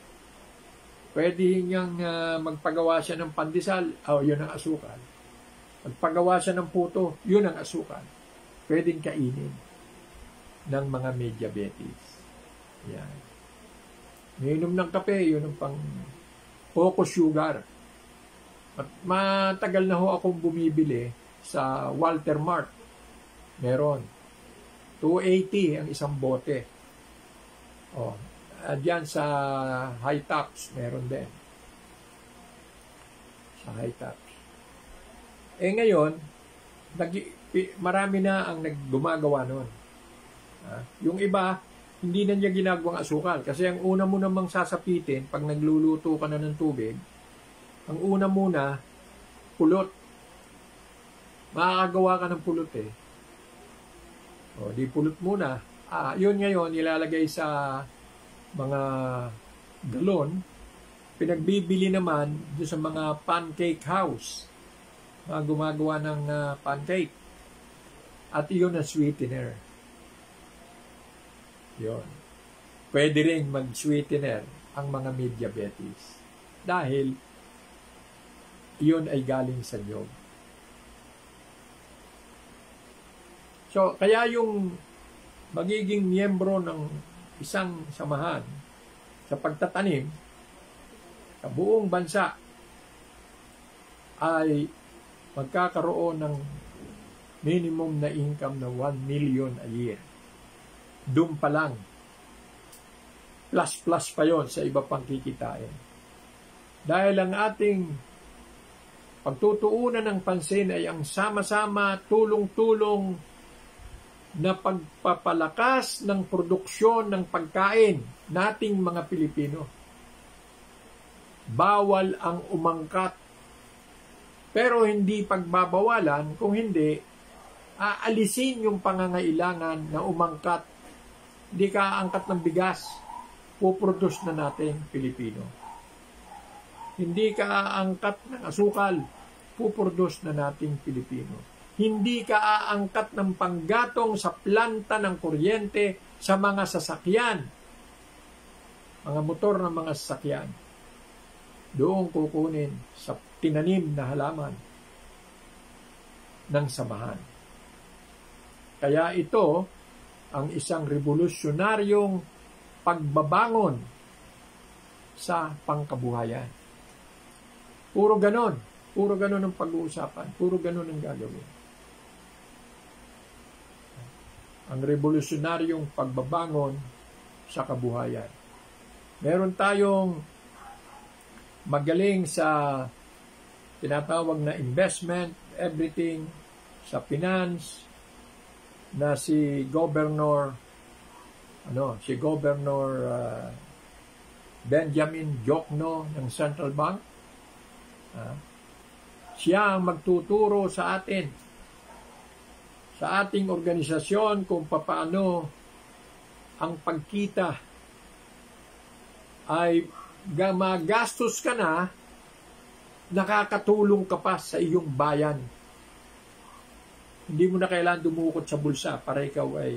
pwede niyang uh, magpagawa siya ng pandesal. Oh, yun ang asukal. Magpagawa siya ng puto. Yun ang asukal. Pwedeng kainin ng mga may diabetes. Yan. Minom ng kape, yun ang pang focus sugar. At matagal na ho akong bumibili sa Walter Mart. Meron. two eighty ang isang bote. O, diyan sa High Tops, meron din. Sa High Tops. Eh ngayon, nag, marami na ang naggumagawa noon. Ah, yung iba, hindi na niya ginagawang asukal. Kasi ang una mo namang sasapitin, pag nagluluto ka na ng tubig, ang una muna, pulot. Makakagawa ka ng pulot eh. O, di pulot muna. Ah, yun ngayon, ilalagay sa mga galon. Pinagbibili naman doon sa mga pancake house. Mga gumagawa ng uh, pancake. At iyon ang sweetener. Yun. Pwede rin mag-sweetener ang mga may diabetes. Dahil iyon ay galing sa nyog. So, kaya yung magiging miyembro ng isang samahan sa pagtatanim sa buong bansa ay magkakaroon ng minimum na income na one million a year. Doon pa lang. Plus-plus pa yon sa iba pang kikitain. Dahil ang ating pagtutuunan ng pansin ay ang sama-sama, tulong-tulong na pagpapalakas ng produksyon ng pagkain nating mga Pilipino. Bawal ang umangkat. Pero hindi pagbabawalan, kung hindi, aalisin yung pangangailangan na umangkat. Hindi ka angkat ng bigas, puproduce na natin Pilipino. Hindi ka angkat ng asukal, puproduce na nating Pilipino. Hindi ka aangkat ng panggatong sa planta ng kuryente sa mga sasakyan, mga motor ng mga sasakyan. Doon kukunin sa tinanim na halaman ng samahan. Kaya ito ang isang revolusyonaryong pagbabangon sa pangkabuhayan. Puro ganon. Puro ganon ang pag-uusapan. Puro ganon ang gagawin. Ang revolusyonaryong pagbabangon sa kabuhayan. Meron tayong magaling sa tinatawag na investment, everything, sa finance, na si Governor ano, si Governor uh, Benjamin Diokno ng Central Bank. Uh, siya ang magtuturo sa atin, sa ating organisasyon, kung paano ang pagkita ay magastos ka na, nakakatulong ka pa sa iyong bayan. Hindi mo na kailangan dumukot sa bulsa para ikaw ay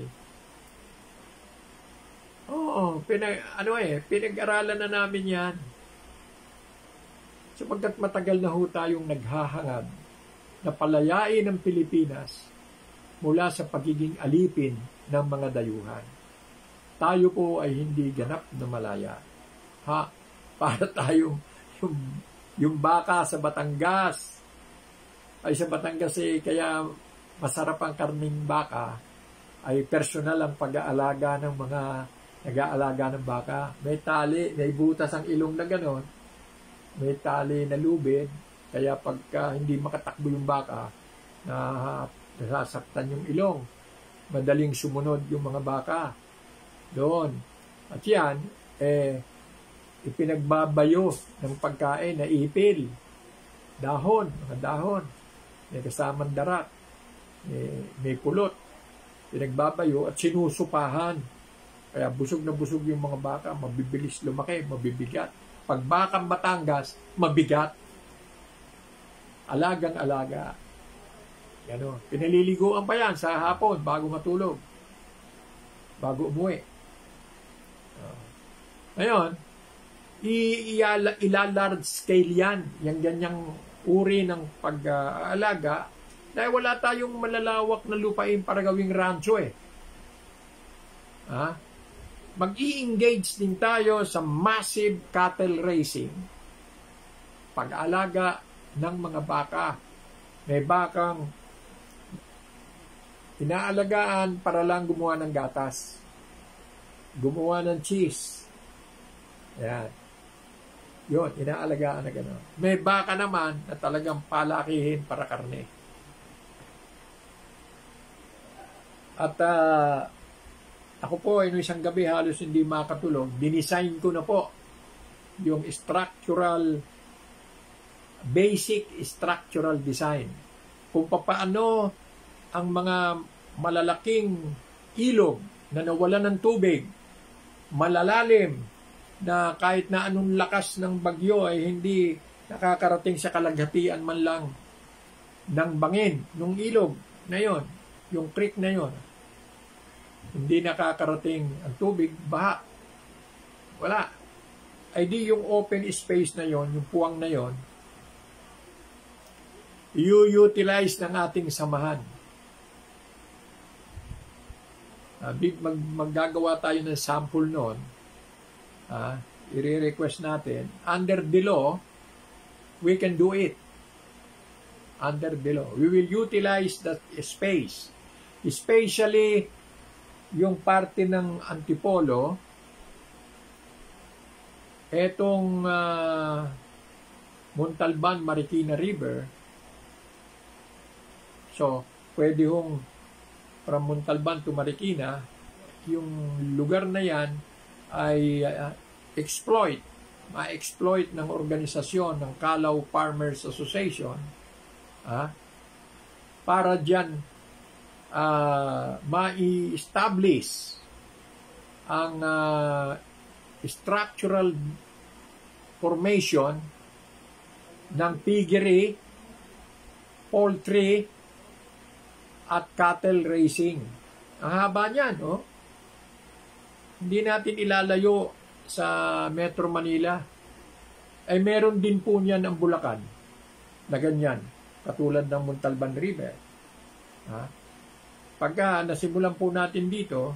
oo, pinag, ano eh, pinag-aralan na namin yan. Sapagkat matagal na ho tayong naghahangad na palayain ang Pilipinas mula sa pagiging alipin ng mga dayuhan. Tayo po ay hindi ganap na malaya. Ha? Para tayong yung, yung baka sa Batangas. Ay sa Batangas eh, kaya masarap ang karning baka. Ay personal ang pag-aalaga ng mga nag-aalaga ng baka. May tali, may butas ang ilong na gano'n. May tali na lubid. Kaya pagka hindi makatakbo yung baka, na nasasaktan yung ilong. Madaling sumunod yung mga baka doon. At yan, eh, ipinagbabayo ng pagkain na ipil. Dahon, mga dahon. May kasamang darat. May, may pulot. Pinagbabayo at sinusupahan. Kaya busog na busog yung mga baka, mabibilis lumaki, mabibigat. Pag bakang Batangas, mabigat. Alagang-alaga. Ano, pinaliliguan pa yan sa hapon bago matulog. Bago umuwi. Uh, ngayon, ila-large scale yan. Yung ganyang uri ng pag-aalaga dahil wala tayong malalawak na lupain para gawing rancho eh. Ha? Mag-i-engage din tayo sa massive cattle raising. Pag-alaga ng mga baka. May bakang inaalagaan para lang gumawa ng gatas. Gumawa ng cheese. Ayan. Yun, inaalagaan na gano'n. May baka naman na talagang palakihin para karne. At uh, ako po, ino isang gabi halos hindi makatulog. Dinisign ko na po yung structural, basic structural design. Kung paano ang mga malalaking ilog na nawalan ng tubig, malalalim, na kahit na anong lakas ng bagyo ay hindi nakakarating sa kalaghatian man lang ng bangin, ng ilog na yon, yung creek na yon. Hindi nakakarating ang tubig, baha. Wala. Ay di yung open space na yon, yung puwang na yon, i-utilize ng ating samahan. Uh, mag, maggagawa tayo ng sample noon. Uh, i-request natin. Under the law, we can do it. Under the law. We will utilize that space. Especially yung parte ng Antipolo, etong uh, Montalban, Marikina River. So, pwede hong from Montalban to Marikina, yung lugar na yan ay uh, exploit, ma-exploit ng organisasyon ng Calao Farmers Association ah, para dyan uh, ma-establish ang uh, structural formation ng piggery, poultry, at cattle raising. Ang haba niyan, no? Hindi natin ilalayo sa Metro Manila. Ay meron din po niyan ang Bulacan na ganyan, katulad ng Montalban River. Ha? Pagka nasimulan po natin dito,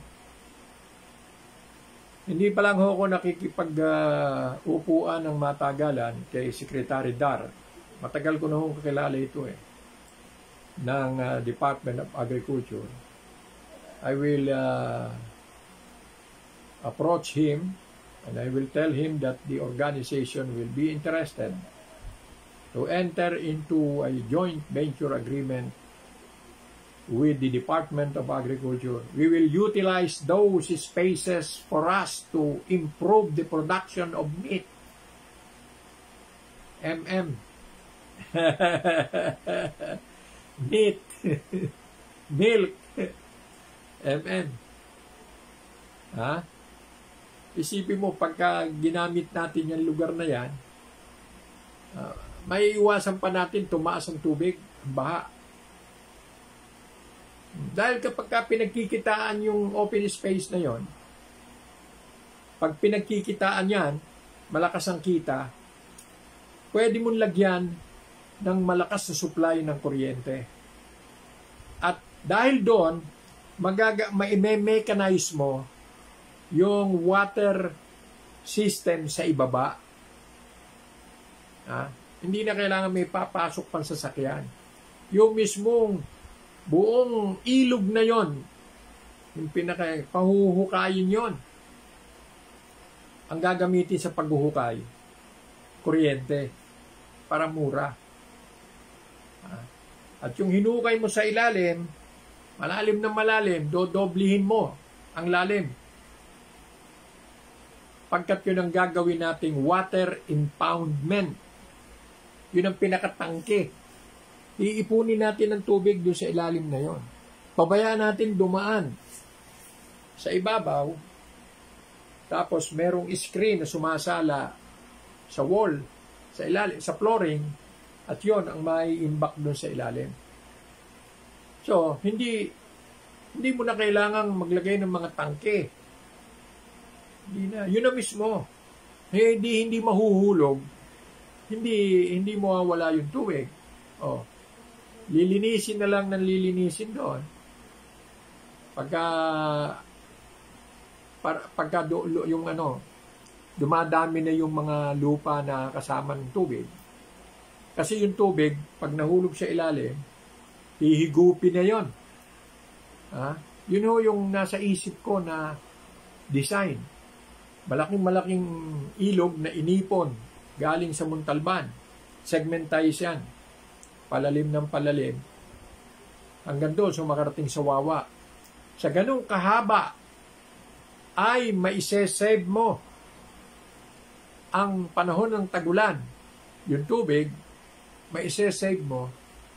hindi pa lang ako nakikipag-upuan uh, ng matagalan kay Secretary Dar. Matagal ko na akong kakilala ito eh, ng uh, Department of Agriculture. I will uh, approach him and I will tell him that the organization will be interested to enter into a joint venture agreement with the Department of Agriculture. We will utilize those spaces for us to improve the production of meat. M M. Meat. Milk. M M. Ha? Isipin mo, pagka ginamit natin yung lugar na yan, uh, may iwasan pa natin tumaas ang tubig, baha. Dahil kapag ka pinagkikitaan yung open space na yon, pag pinagkikitaan yan, malakas ang kita, pwede mong lagyan ng malakas na supply ng kuryente. At Dahil doon, magaga ma-mechanize mo yung water system sa ibaba. Ah, hindi na kailangan may papasok pang sasakyan. Yung mismong buong ilog na yon, yung pinaka pahuhukayin yon, ang gagamitin sa paghuhukay, kuryente, para mura. Ah, at yung hinukay mo sa ilalim, malalim na malalim, dodoblihin mo ang lalim. Pagkat yun ang gagawin nating water impoundment. Yun ang pinakatangke. Iipunin natin ang tubig doon sa ilalim na yon. Pabayaan natin dumaan sa ibabaw, tapos merong screen na sumasala sa wall, sa ilalim, sa flooring, at yon ang mai-imbak doon sa ilalim. So, hindi hindi mo na kailangang maglagay ng mga tangke. Hindi na. Yun na mismo. Eh, hindi, hindi mahuhulog. Hindi, hindi mo mawawala yung tubig. Oh. Lilinisin na lang ng lilinisin doon. Pagka, para, pagka do, yung ano, dumadami na yung mga lupa na kasama ng tubig. Kasi yung tubig, pag nahulog sa ilalim, hihigupin na yon. Ha? Yun ho yung nasa isip ko na design. Malaking-malaking ilog na inipon galing sa Montalban. Segmentize yan. Palalim ng palalim. Hanggang doon, so makarating sa Wawa. Sa ganung kahaba, ay maisesave mo ang panahon ng tagulan. Yung tubig, maisesave mo.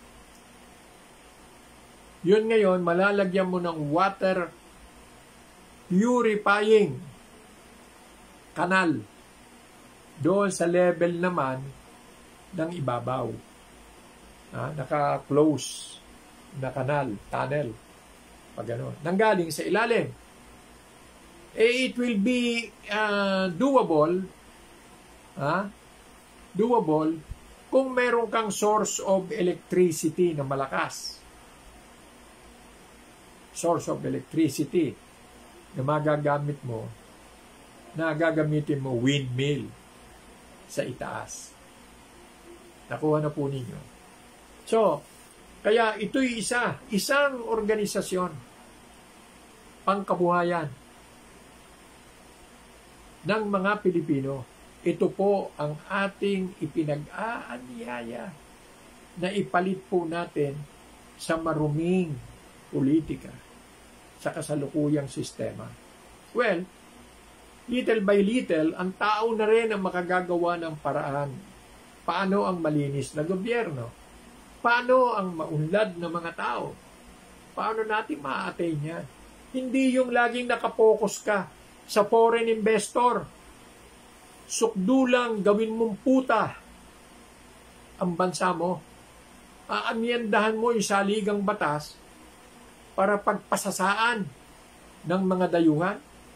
Yun ngayon, malalagyan mo ng water purifying kanal doon sa level naman ng ibabaw. Ah, naka-close na kanal, tunnel. Pag gano'n. Nanggaling sa ilalim. Eh, it will be uh, doable, ah, doable kung meron kang source of electricity na malakas. Source of electricity na magagamit mo, na gagamitin mo windmill sa itaas. Nakuha na po ninyo. So, kaya ito'y isa, isang organisasyon, pangkabuhayan ng mga Pilipino. Ito po ang ating ipinag-aanyaya na ipalit po natin sa maruming politika sa kasalukuyang sistema. Well, little by little, ang tao na rin ang makagagawa ng paraan. Paano ang malinis na gobyerno? Paano ang maunlad na mga tao? Paano natin ma-attain yan? Hindi yung laging nakapokus ka sa foreign investor. Sukdulang gawin mong puta ang bansa mo. Aamyendahan mo yung saligang batas para pagpasasaan ng mga dayuhan.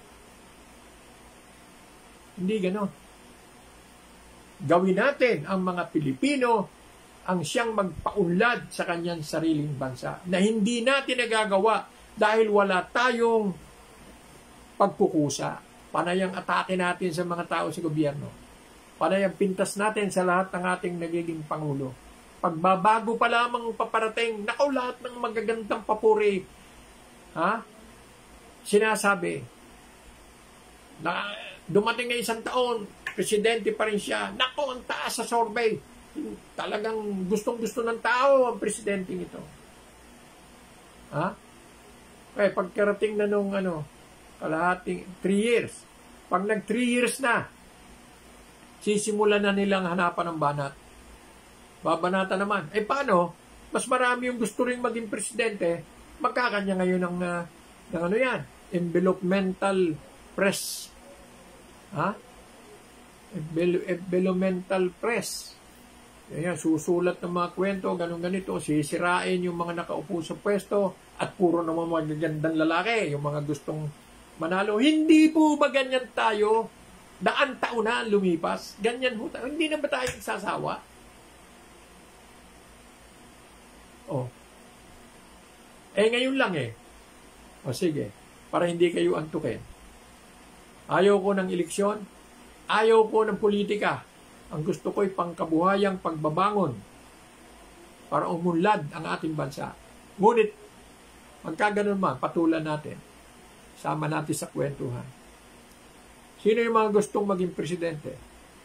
Hindi gano'n. Gawin natin ang mga Pilipino ang siyang magpaunlad sa kanyang sariling bansa na hindi natin nagagawa dahil wala tayong pagkukusa. Panay ang atake natin sa mga tao sa gobyerno. Panay ang pintas natin sa lahat ng ating nagiging Pangulo. Pagbabago pa lamang paparating, nakaw lahat ng magagandang papuri, ha? Sinasabi na dumating na isang taon, presidente pa rin siya. Nako, ang taas sa survey. Talagang gustong-gusto ng tao ang presidente ito. Ha? Eh, pagkarating na nung ano, kalahating three years. Pag nag three years na, sisimulan na nilang hanapan ng banat. Babanata naman. Eh, paano? Mas marami yung gusto rin maging presidente, magkakanya ngayon ng, uh, ng ano yan, envelopmental press. Ha? Envelopmental press. Yan, susulat ng mga kwento, ganun ganito, sisirain yung mga nakaupo sa pwesto at puro naman magagandang lalaki, yung mga gustong manalo. Hindi po ba ganyan tayo? Daan taon na lumipas. Ganyan po tayo. Hindi na ba tayo sasawa? Oh. Eh, ngayon lang eh. O sige, para hindi kayo antukin. Ayaw ko ng eleksyon. Ayaw ko ng politika. Ang gusto ko'y pangkabuhayang pagbabangon para umunlad ang ating bansa. Ngunit, pagka ganun man, patulan natin. Sama natin sa kwentuhan. Sino yung mga gustong maging presidente?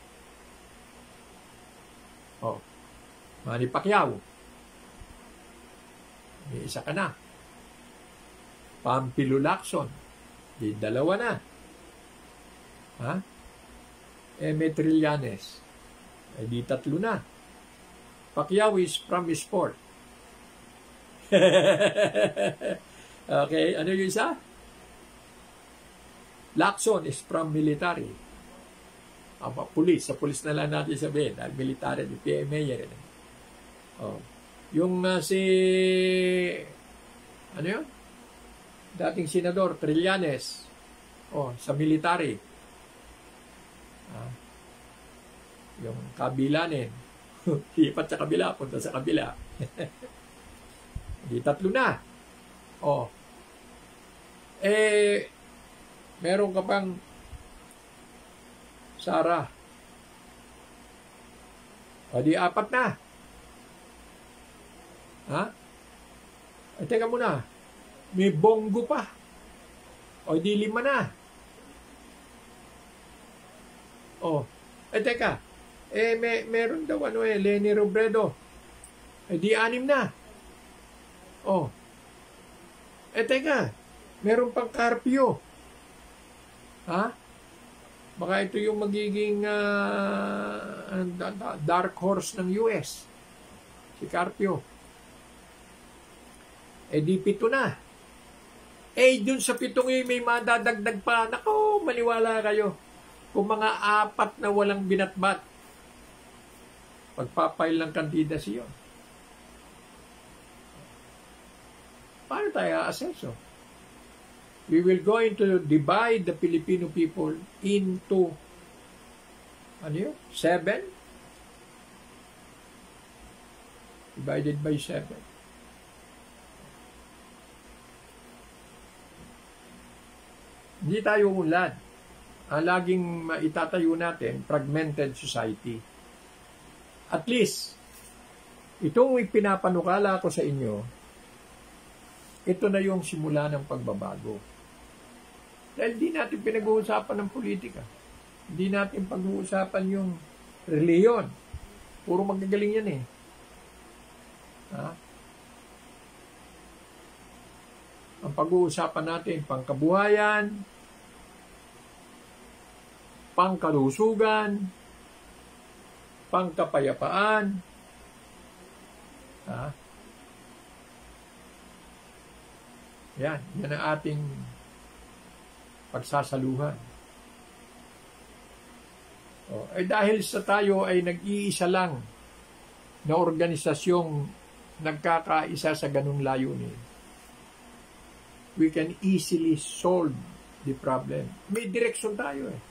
Oh, Manny Pacquiao. May isa ka na. Pampilo Lacson. Di dalawa na. Ha? Eme Trillanes. Ay di tatlo na. Pacquiao is from sport. Okay, ano yung isa? Lacson is from military. Aba, police. Sa police na lang natin sabihin. Dahil military, di P M A yan. Oh. Yung uh, si... Ano yun? Dating senador, Trillanes. Oh, sa military. Ah. Yung kabilanin. Hipat sa kabila, punta sa kabila. Di tatlo na. Oh. Eh, meron ka pang Sara. O di apat na. Ha? Eh, teka muna. May Bongo pa. O di lima na. O. Eh, teka. Eh, may, meron daw ano eh, Leni Robredo. Eh, di anim na. O. Eh, teka. Meron pang Carpio. Ha? Baka ito yung magiging uh, dark horse ng U S. Si Carpio. Eh, di pito na. Eh, dun sa pitong yun, may madadagdag pa. Nako, maniwala kayo. Kung mga apat na walang binatbat, pagpapail ng kandidacy yun. Paano tayo aseso? We will going to divide the Filipino people into ano yun? Seven? Divided by seven. Hindi tayo unlad. Ang laging maitatayo natin, fragmented society. At least, itong ipinapanukala ko sa inyo, ito na yung simula ng pagbabago. Dahil di natin pinag-uusapan ng politika. Hindi natin pag-uusapan yung reliyon. Puro magagaling yan eh. Ha? Ang pag-uusapan natin, pangkabuhayan, pangkalusugan, pangkapayapaan, ha? Yan, yan ang ating pagsasaluhan. O, eh dahil sa tayo ay nag-iisa lang na organisasyong nagkakaisa sa ganung layunin, we can easily solve the problem. May direksyon tayo eh.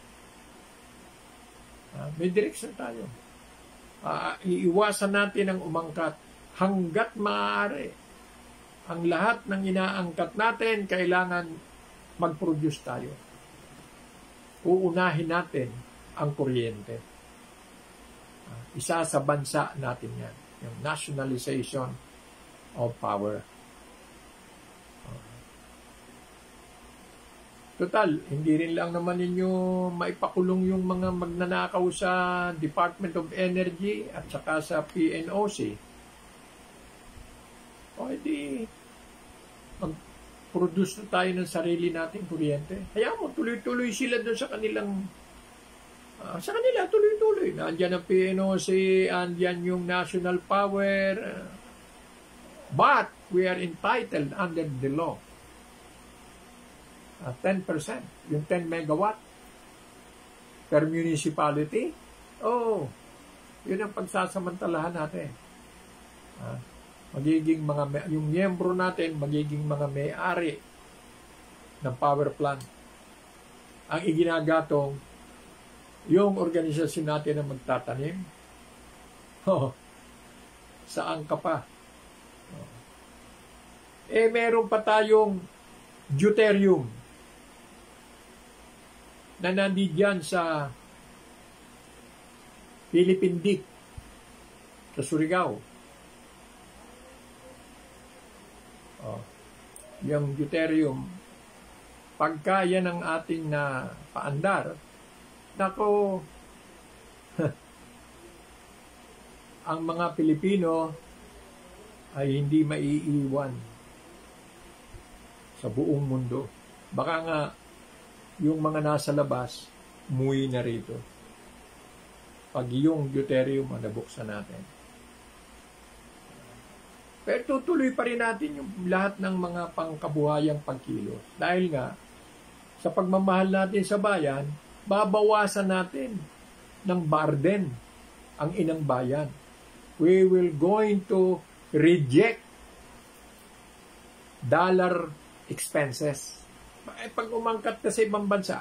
Uh, may direksyon tayo. Uh, iiwasan natin ang umangkat hanggat maaari. Ang lahat ng inaangkat natin, kailangan mag-produce tayo. Uunahin natin ang kuryente. Uh, isa sa bansa natin yan. Yung nationalization of power. Total, hindi rin lang naman ninyo maipakulong yung mga magnanakaw sa Department of Energy at saka sa P N O C. O, hindi mag-produce na tayo ng sarili nating kuryente. Kaya mo, tuloy-tuloy sila doon sa kanilang, uh, sa kanila, tuloy-tuloy. Nandiyan ang P N O C, andyan yung national power. But, we are entitled under the law. Uh, ten percent, yung ten megawatt per municipality. Oh, yun ang pagsasamantalahan natin. Uh, magiging mga, yung miyembro natin, magiging mga may-ari ng power plant. Ang iginagatong, yung organisasyon natin na magtatanim, oh, saan ka pa? Oh. Eh, meron pa tayong deuterium na nandiyan sa Philippine Deep, sa Surigao. Oh, yung deuterium, pagka yan ang ating na paandar, nako, ang mga Pilipino ay hindi maiiwan sa buong mundo. Baka nga yung mga nasa labas, umuwi na rito. Pag yung deuterium ang nabuksan natin. Pero tutuloy pa rin natin yung lahat ng mga pangkabuhayang pagkilos. Dahil nga, sa pagmamahal natin sa bayan, babawasan natin ng burden ang inang bayan. We will going to reject dollar expenses. Eh, pag umangkat ka sa ibang bansa,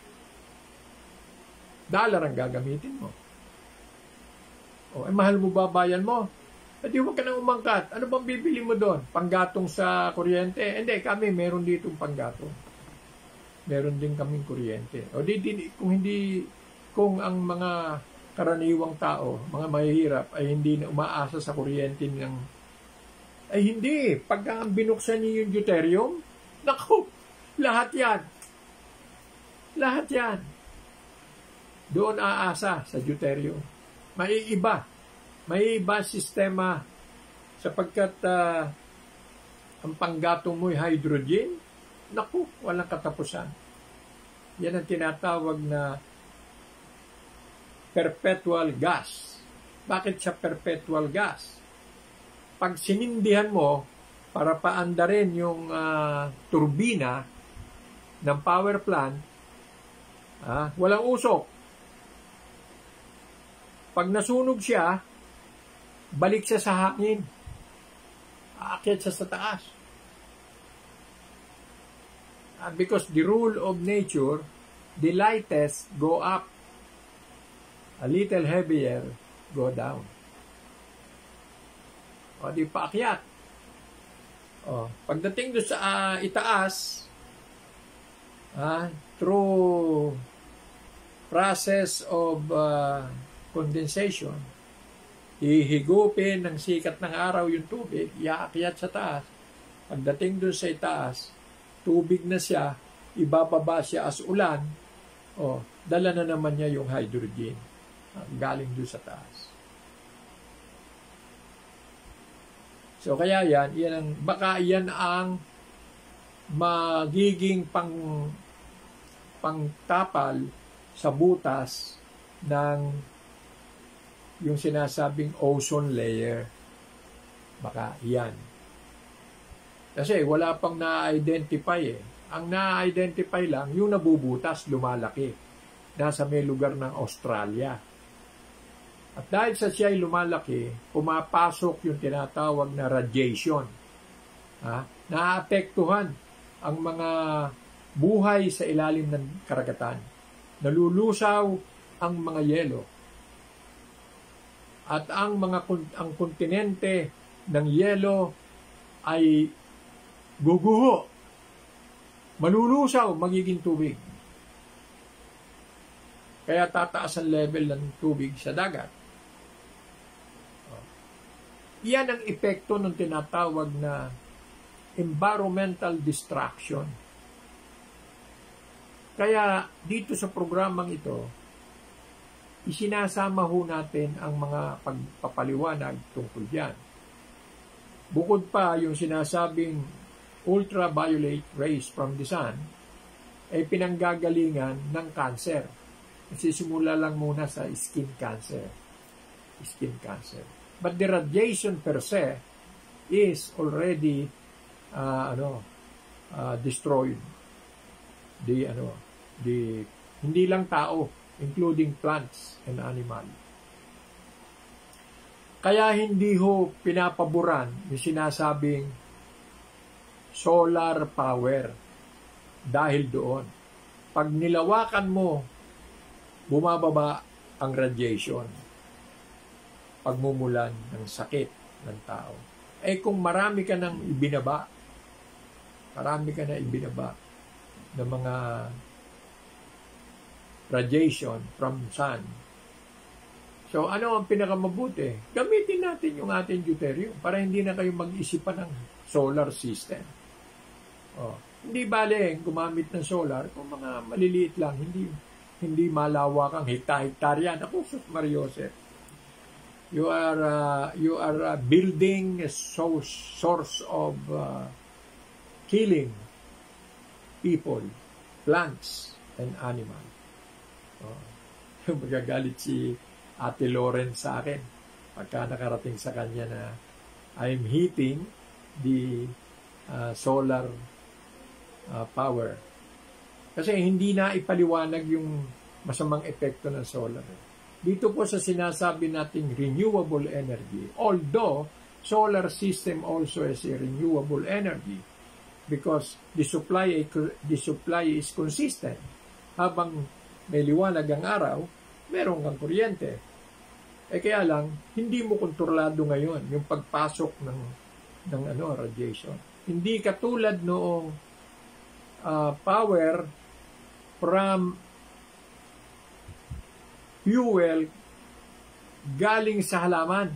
dollar ang gagamitin mo. O, eh, mahal mo ba bayan mo? Eh, di huwag ka nang umangkat. Ano bang bibili mo doon? Panggatong sa kuryente? Eh, hindi, kami meron dito panggatong. Meron din kaming kuryente. O di, di, kung hindi, kung ang mga karaniwang tao, mga mahihirap, ay hindi na umaasa sa kuryente ng, ay hindi. Pagka ang binuksan niyo yung deuterium, naku, lahat yan. Lahat yan. Doon aasa sa deuterium. Maiiba. Maiiba sistema sapagkat uh, ang panggatong mo'y hydrogen, naku, walang katapusan. Yan ang tinatawag na perpetual gas. Bakit siya perpetual gas? Pag sinindihan mo para paandarin yung uh, turbina ng power plant, ah, walang usok. Pag nasunog siya, balik siya sa hangin. Aakyat siya sa taas. Uh, because the rule of nature, the lightest go up. A little heavier, go down. O, di paakyat. O, pagdating doon sa uh, itaas, uh, through process of uh, condensation, ihigupin ng sikat ng araw yung tubig, iaakyat sa taas. Pagdating doon sa itaas, tubig na siya, ibababa siya as ulan, o, dala na naman niya yung hydrogen. Galing doon sa taas. So, kaya yan, yan ang, baka yan ang magiging pang pangtapal sa butas ng yung sinasabing ozone layer. Baka yan. Kasi wala pang na-identify eh. Ang na-identify lang, yung nabubutas, lumalaki. Nasa may lugar ng Australia. At dahil sa siya ay lumalaki, pumapasok yung tinatawag na radiation. Ha? Naapektuhan ang mga buhay sa ilalim ng karagatan. Nalulusaw ang mga yelo. At ang mga ang kontinente ng yelo ay guguho. Malulusaw, magiging tubig. Kaya tataas ang level ng tubig sa dagat. Yan ang epekto ng tinatawag na environmental destruction. Kaya dito sa programang ito, isinasama ho natin ang mga pagpapaliwanag tungkol diyan. Bukod pa yung sinasabing ultraviolet rays from the sun ay pinanggagalingan ng cancer. Sisimula lang muna sa skin cancer. Skin cancer. But the radiation per se is already uh, ano uh, destroyed. The ano the hindi lang tao, including plants and animal. Kaya hindi ho pinapaboran yung sinasabing solar power dahil doon. Pag nilawakan mo, bumababa ang radiation. Pagmumulan ng sakit ng tao. Eh kung marami ka nang ibinaba Marami ka na ibinaba ng mga radiation from sun. So, ano ang pinakamabuti? Gamitin natin yung ating deuterium para hindi na kayo mag-isipan ng solar system. Oh, hindi bale gumamit ng solar kung mga maliliit lang, hindi hindi malawak ang hektar-hektar yan. Ako, sus Mariose, you are uh, you are uh, building a source, source of uh, killing people, plants, and animals. Oh, magagalit si Ate Lauren sa akin pagka nakarating sa kanya na I'm heating the uh, solar uh, power. Kasi hindi na ipaliwanag yung masamang epekto ng solar. Dito po sa sinasabi nating renewable energy, although solar system also is a renewable energy because the supply, the supply is consistent. Habang may liwanag ang araw, meron kang kuryente. Eh kaya lang, hindi mo kontrolado ngayon yung pagpasok ng, ng ano, radiation. Hindi katulad noong uh, power from fuel galing sa halaman,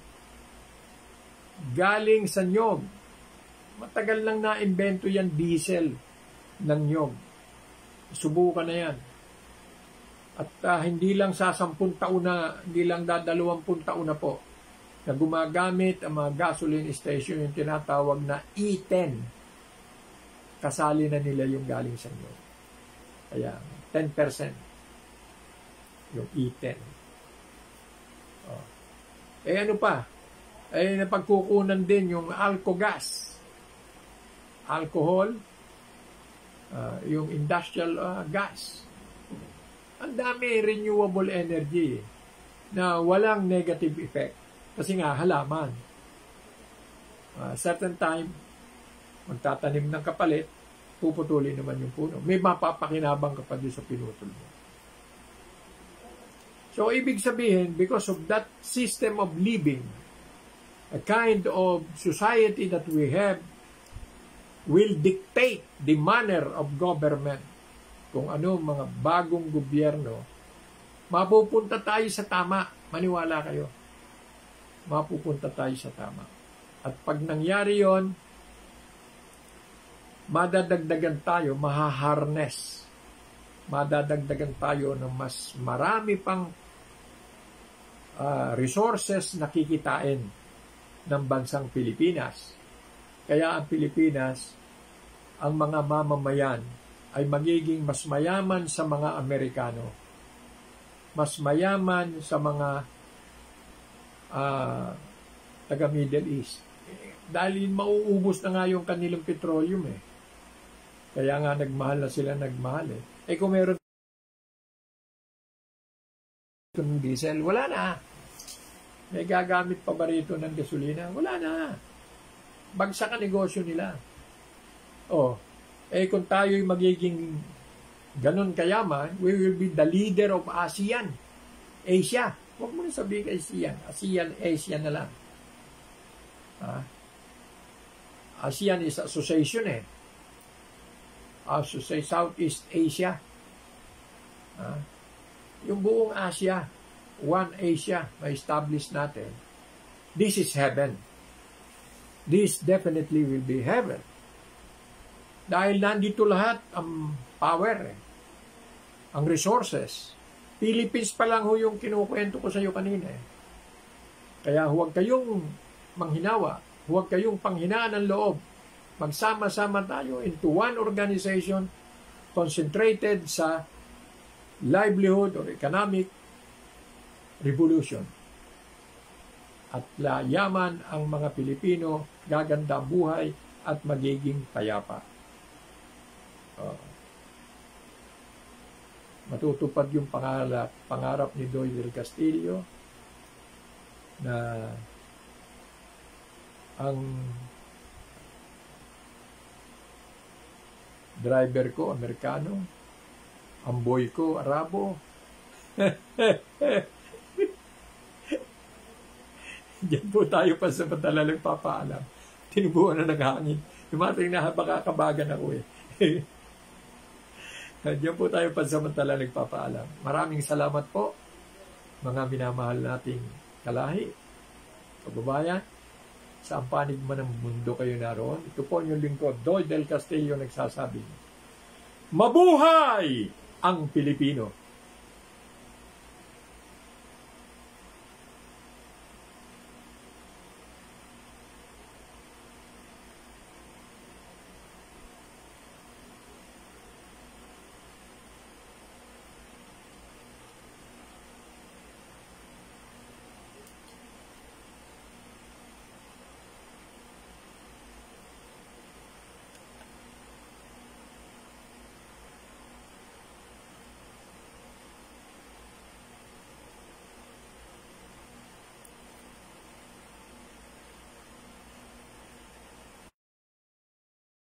galing sa nyog. Matagal nang na-invento yan, diesel ng nyog. Subukan na yan. At uh, hindi lang sa sampung taon na, hindi lang dadalawampung taon na po, na gumagamit ang mga gasoline station yung tinatawag na E ten. Kasali na nila yung galing sa nyog. Kaya, ten percent yung E ten. Oh. Eh ano pa? Eh napagkukunan din yung alcogas. Alcohol, uh, yung industrial uh, gas. Ang dami renewable energy na walang negative effect. Kasi nga, halaman. Uh, certain time, magtatanim ng kapalit, puputulin naman yung puno. May mapapakinabang ka pa doon sa pinutol mo. So, ibig sabihin, because of that system of living, a kind of society that we have will dictate the manner of government. Kung ano mga bagong gobyerno, mapupunta tayo sa tama. Maniwala kayo. Mapupunta tayo sa tama. At pag nangyari yon, madadagdagan tayo, mahaharness. Madadagdagan tayo ng mas marami pang uh, resources na kikitain ng bansang Pilipinas. Kaya ang Pilipinas, ang mga mamamayan ay magiging mas mayaman sa mga Amerikano. Mas mayaman sa mga uh, taga-Middle East. Dahil mauubos na nga yung kanilang petroleum eh. Kaya nga nagmahal na sila, nagmahal eh. Eh kung meron ng diesel, wala na. May gagamit pa ba rito ng gasolina? Wala na. Bagsak ang negosyo nila. Oh, eh kung tayo'y magiging ganun kayaman, we will be the leader of ASEAN. Asia. Huwag mo na sabihin ASEAN. ASEAN, ASEAN na lang. Ah. ASEAN is association eh. Associate Southeast Asia. Ah. Yung buong Asia, One Asia, ma-establish natin. This is heaven. This definitely will be heaven. Dahil nandito lahat ang power, eh. Ang resources. Philippines pa lang ho yung kinukwento ko sa iyo kanina. Eh. Kaya huwag kayong manghinawa, huwag kayong panghinaan ng loob. Magsama-sama tayo into one organization concentrated sa livelihood or economic revolution. At layaman ang mga Pilipino, gaganda buhay at magiging payapa. Uh, matutupad yung pangarap, pangarap ni Doy del Castillo na ang driver ko, Amerikano, ang boy ko, Arabo. Diyan po tayo pa sa padala nagpapaalam. Tinubuan na ng hangin. Dumating na baka kabagan ako eh. Diyan po tayo pansamantala nagpapaalam. Maraming salamat po, mga minamahal nating kalahi, kababayan. Sa panig man ng mundo kayo naroon. Ito po yung lingkod, Doy Del Castillo, nagsasabi, mabuhay ang Pilipino!